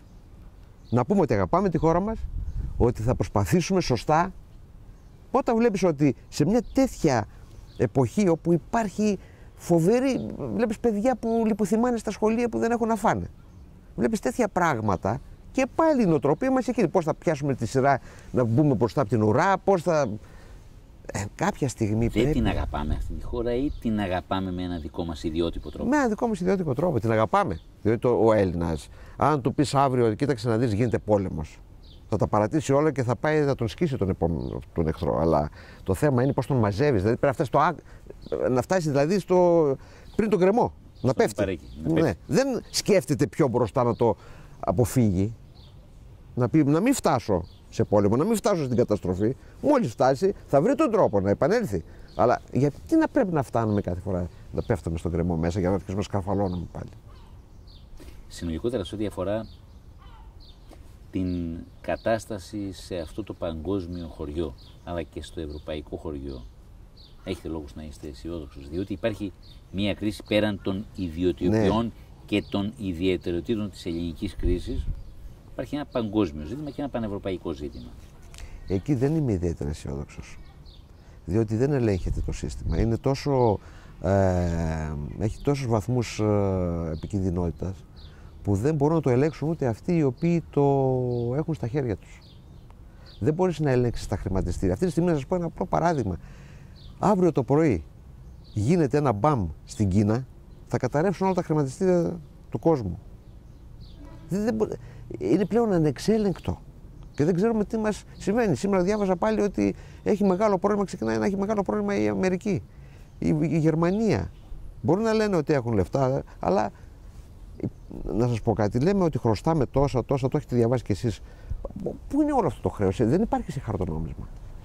Να πούμε ότι αγαπάμε τη χώρα μας, ότι θα προσπαθήσουμε σωστά. Όταν βλέπεις ότι σε μια τέτοια εποχή όπου υπάρχει φοβερή, βλέπεις παιδιά που λιποθυμάνε στα σχολεία που δεν έχουν να φάνε. Βλέπεις τέτοια πράγματα και πάλι η νοοτροπία μας εκείνη. Πώς θα πιάσουμε τη σειρά να μπούμε μπροστά από την ουρά, πώς θα... κάποια στιγμή δεν πρέπει... την αγαπάμε αυτή τη χώρα ή την αγαπάμε με ένα δικό μας ιδιότυπο τρόπο? Με ένα δικό μας ιδιότυπο τρόπο, την αγαπάμε. Διότι ο Έλληνας, αν του πεις αύριο, κοίταξε να δεις, γίνεται πόλεμος, θα τα παρατήσει όλα και θα πάει να τον σκίσει τον εχθρό. Αλλά το θέμα είναι πώς τον μαζεύεις. Δηλαδή πρέπει να φτάσει δηλαδή πριν τον κρεμό. Να πέφτει. Ναι. Δεν σκέφτεται πιο μπροστά να το αποφύγει. Να πει να μην φτάσω σε πόλεμο, να μην φτάσω στην καταστροφή. Μόλις φτάσει, θα βρει τον τρόπο να επανέλθει. Αλλά γιατί να πρέπει να φτάνουμε κάθε φορά να πέφτουμε στον κρεμό μέσα για να αρχίσουμε να σκαρφαλώνουμε πάλι? Συνολικότερα, σε ό,τι αφορά την κατάσταση σε αυτό το παγκόσμιο χωριό, αλλά και στο ευρωπαϊκό χωριό, έχετε λόγους να είστε αισιόδοξος, διότι υπάρχει μια κρίση πέραν των ιδιωτικοποιών, ναι, και των ιδιαιτεροτήτων της ελληνικής κρίσης. Υπάρχει ένα παγκόσμιο ζήτημα και ένα πανευρωπαϊκό ζήτημα. Εκεί δεν είμαι ιδιαίτερα αισιόδοξος, διότι δεν ελέγχεται το σύστημα. Είναι έχει τόσους βαθμούς επικινδυνότητας που δεν μπορούν να το ελέγξουν ούτε αυτοί οι οποίοι το έχουν στα χέρια τους. Δεν μπορείς να ελέγξεις τα χρηματιστήρια. Αυτή τη στιγμή, να σας πω ένα απλό παράδειγμα. Αύριο το πρωί γίνεται ένα μπαμ στην Κίνα, θα καταρρεύσουν όλα τα χρηματιστήρια του κόσμου. Είναι πλέον ανεξέλεγκτο και δεν ξέρουμε τι μας συμβαίνει. Σήμερα διάβαζα πάλι ότι έχει μεγάλο πρόβλημα, ξεκινάει να έχει μεγάλο πρόβλημα η Αμερική, η Γερμανία. Μπορούν να λένε ότι έχουν λεφτά, αλλά να σας πω κάτι, λέμε ότι χρωστάμε τόσα, το έχετε διαβάσει κι εσείς. Πού είναι όλο αυτό το χρέος? Δεν υπάρχει σε χαρτονόμισμα.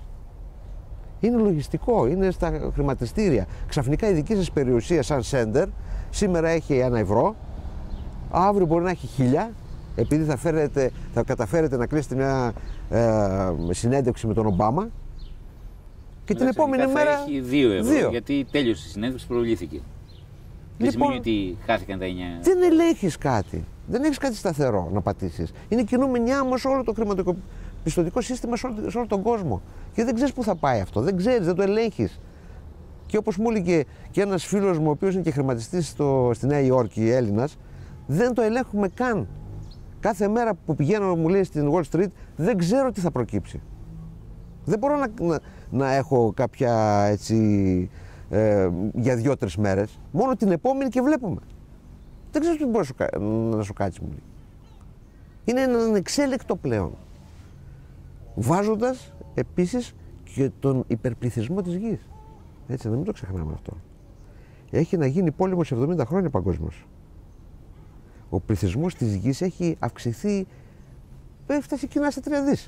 Είναι λογιστικό, είναι στα χρηματιστήρια. Ξαφνικά η δική σας περιουσία σαν σέντερ σήμερα έχει 1 ευρώ, αύριο μπορεί να έχει 1000, επειδή θα καταφέρετε να κλείσετε μια συνέντευξη με τον Ομπάμα και την επόμενη μέρα έχει 2 ευρώ, γιατί τέλειωσε η συνέντευξη, προβλήθηκε. Δεν σημαίνει ότι χάθηκαν τα 9. Δεν ελέγχεις κάτι. Δεν έχεις κάτι σταθερό να πατήσεις. Είναι κινούμενιά όμως όλο το χρηματοπιστωτικό σύστημα σε όλο τον κόσμο. Και δεν ξέρεις πού θα πάει αυτό. Δεν ξέρεις, δεν το ελέγχεις. Και όπως μου έλεγε και ένας φίλος μου, ο οποίος είναι και χρηματιστής στη Νέα Υόρκη, Έλληνας, δεν το ελέγχουμε καν. Κάθε μέρα που πηγαίνω, μου λέει, στην Wall Street, δεν ξέρω τι θα προκύψει. Δεν μπορώ να έχω κάποια έτσι για 2-3 μέρες. Μόνο την επόμενη και βλέπουμε. Δεν ξέρω τι μπορεί να σου κάτσει, μου λέει. Είναι ένα ανεξέλεκτο πλέον. Βάζοντας επίσης και τον υπερπληθυσμό της γης. Έτσι, να μην το ξεχνάμε αυτό. Έχει να γίνει πόλεμος 70 χρόνια παγκόσμιος. Ο πληθυσμός της γης έχει αυξηθεί, έφτασε κοινά σε 3 δις.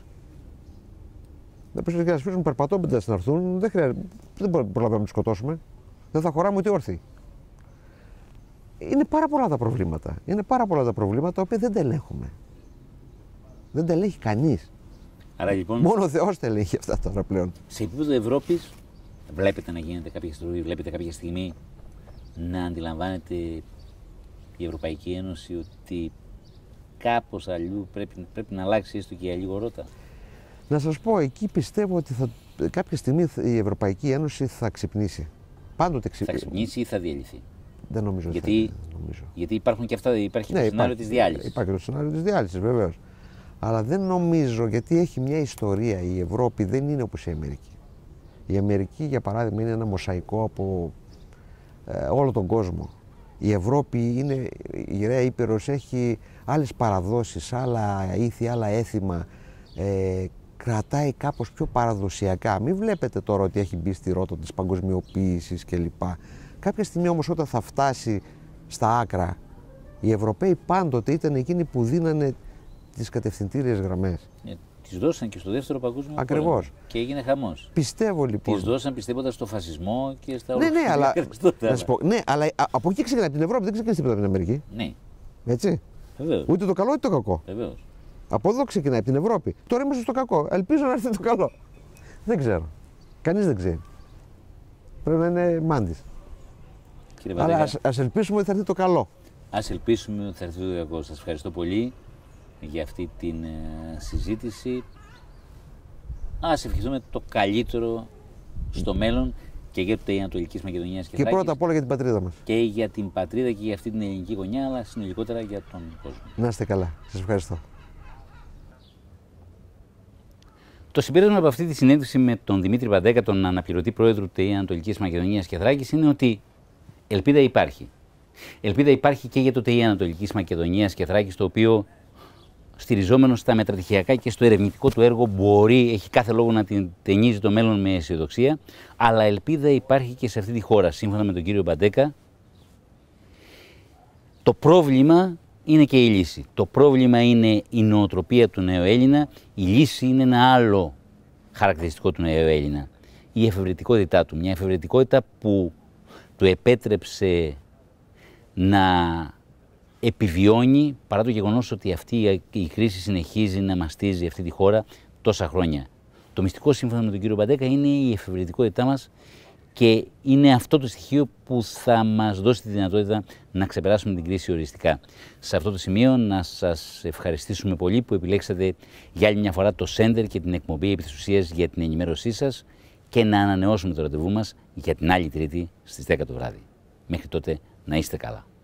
Δεν πρέπει να σπίσουν περπατώντας να έρθουν, δεν προλαβαίνουμε να τους σκοτώσουμε. Δεν θα χωράμε ούτε όρθιοι. Είναι πάρα πολλά τα προβλήματα. Είναι πάρα πολλά τα προβλήματα τα οποία δεν τα ελέγχουμε. Δεν τα ελέγχει κανείς. Άρα, λοιπόν, μόνο ο Θεός τα ελέγχει αυτά τώρα πλέον. Σε επίπεδο Ευρώπης, βλέπετε να γίνεται κάποια στιγμή, βλέπετε κάποια στιγμή να αντιλαμβάνεται η Ευρωπαϊκή Ένωση ότι κάπως αλλού πρέπει να αλλάξει έστω και για λίγο ρότα? Να σας πω, εκεί πιστεύω ότι κάποια στιγμή η Ευρωπαϊκή Ένωση θα ξυπνήσει. Πάντοτε Θα ξυπνήσει ή θα διαλυθεί? Δεν νομίζω. Γιατί υπάρχουν και αυτά, υπάρχει το σενάριο της διάλυσης. Υπάρχει το σενάριο της διάλυσης, βεβαίως. Αλλά δεν νομίζω, γιατί έχει μια ιστορία. Η Ευρώπη δεν είναι όπως η Αμερική. Η Αμερική, για παράδειγμα, είναι ένα μοσαϊκό από όλο τον κόσμο. Η Ευρώπη είναι, η Ιερέα Ήπειρος έχει άλλες παραδόσεις, άλλα ήθη, άλλα έθιμα. Κρατάει κάπως πιο παραδοσιακά. Μην βλέπετε τώρα ότι έχει μπει στη ρότα της παγκοσμιοποίησης κλπ. Κάποια στιγμή όμως, όταν θα φτάσει στα άκρα, οι Ευρωπαίοι πάντοτε ήταν εκείνοι που δίνανε τις κατευθυντήριες γραμμές. Τις δώσαν και στο δεύτερο παγκόσμιο πόλεμο. Ακριβώς. Και έγινε χαμός. Πιστεύω λοιπόν. Τις δώσαν πιστεύοντας στο φασισμό και στα Ναι, αλλά. Να σου πω, ναι, αλλά από εκεί ξεκινάει, από την Ευρώπη, δεν ξεκινάει τίποτα από την Αμερική. Ναι. Έτσι. Βεβαίως. Ούτε το καλό ούτε το κακό. Βεβαίως. Από εδώ ξεκινάει, από την Ευρώπη. Τώρα είμαστε στο κακό. Ελπίζω να έρθει το καλό. Δεν ξέρω. Κανείς δεν ξέρει. Πρέπει να είναι μάντης. Αλλά ας ελπίσουμε ότι θα έρθει το καλό. Ας ελπίσουμε ότι θα έρθει το κακό. Σας ευχαριστώ πολύ για αυτή την συζήτηση. Ας ευχηθούμε το καλύτερο στο μέλλον και για το ΤΕΙ Ανατολικής Μακεδονίας και Θράκης. Και πρώτα απ' όλα για την πατρίδα μας. Και για την πατρίδα και για αυτή την ελληνική γωνιά, αλλά συνολικότερα για τον κόσμο. Να είστε καλά. Σας ευχαριστώ. Το συμπέρασμα από αυτή τη συνέντευξη με τον Δημήτρη Παντέκα, τον αναπληρωτή πρόεδρο του ΤΕΙ Ανατολικής Μακεδονίας και Θράκης, είναι ότι ελπίδα υπάρχει. Ελπίδα υπάρχει και για το ΤΕΙ Ανατολικής Μακεδονίας και Θράκης, το οποίο στηριζόμενο στα μετρατυχιακά και στο ερευνητικό του έργο έχει κάθε λόγο να την ταινίζει το μέλλον με αισιοδοξία, αλλά ελπίδα υπάρχει και σε αυτή τη χώρα. Σύμφωνα με τον κύριο Παντέκα, το πρόβλημα είναι και η λύση. Το πρόβλημα είναι η νοοτροπία του νέου Έλληνα, η λύση είναι ένα άλλο χαρακτηριστικό του νέου Έλληνα. Η εφευρετικότητά του, μια εφευρετικότητα που του επέτρεψε να επιβιώνει παρά το γεγονός ότι αυτή η κρίση συνεχίζει να μαστίζει αυτή τη χώρα τόσα χρόνια. Το μυστικό, σύμφωνα με τον κύριο Παντέκα, είναι η εφευρετικότητά μας και είναι αυτό το στοιχείο που θα μας δώσει τη δυνατότητα να ξεπεράσουμε την κρίση οριστικά. Σε αυτό το σημείο να σας ευχαριστήσουμε πολύ που επιλέξατε για άλλη μια φορά το Σέντερ και την εκπομπή επί της ουσίας για την ενημέρωσή σας και να ανανεώσουμε το ραντεβού μας για την άλλη Τρίτη στις 10 το βράδυ. Μέχρι τότε να είστε καλά.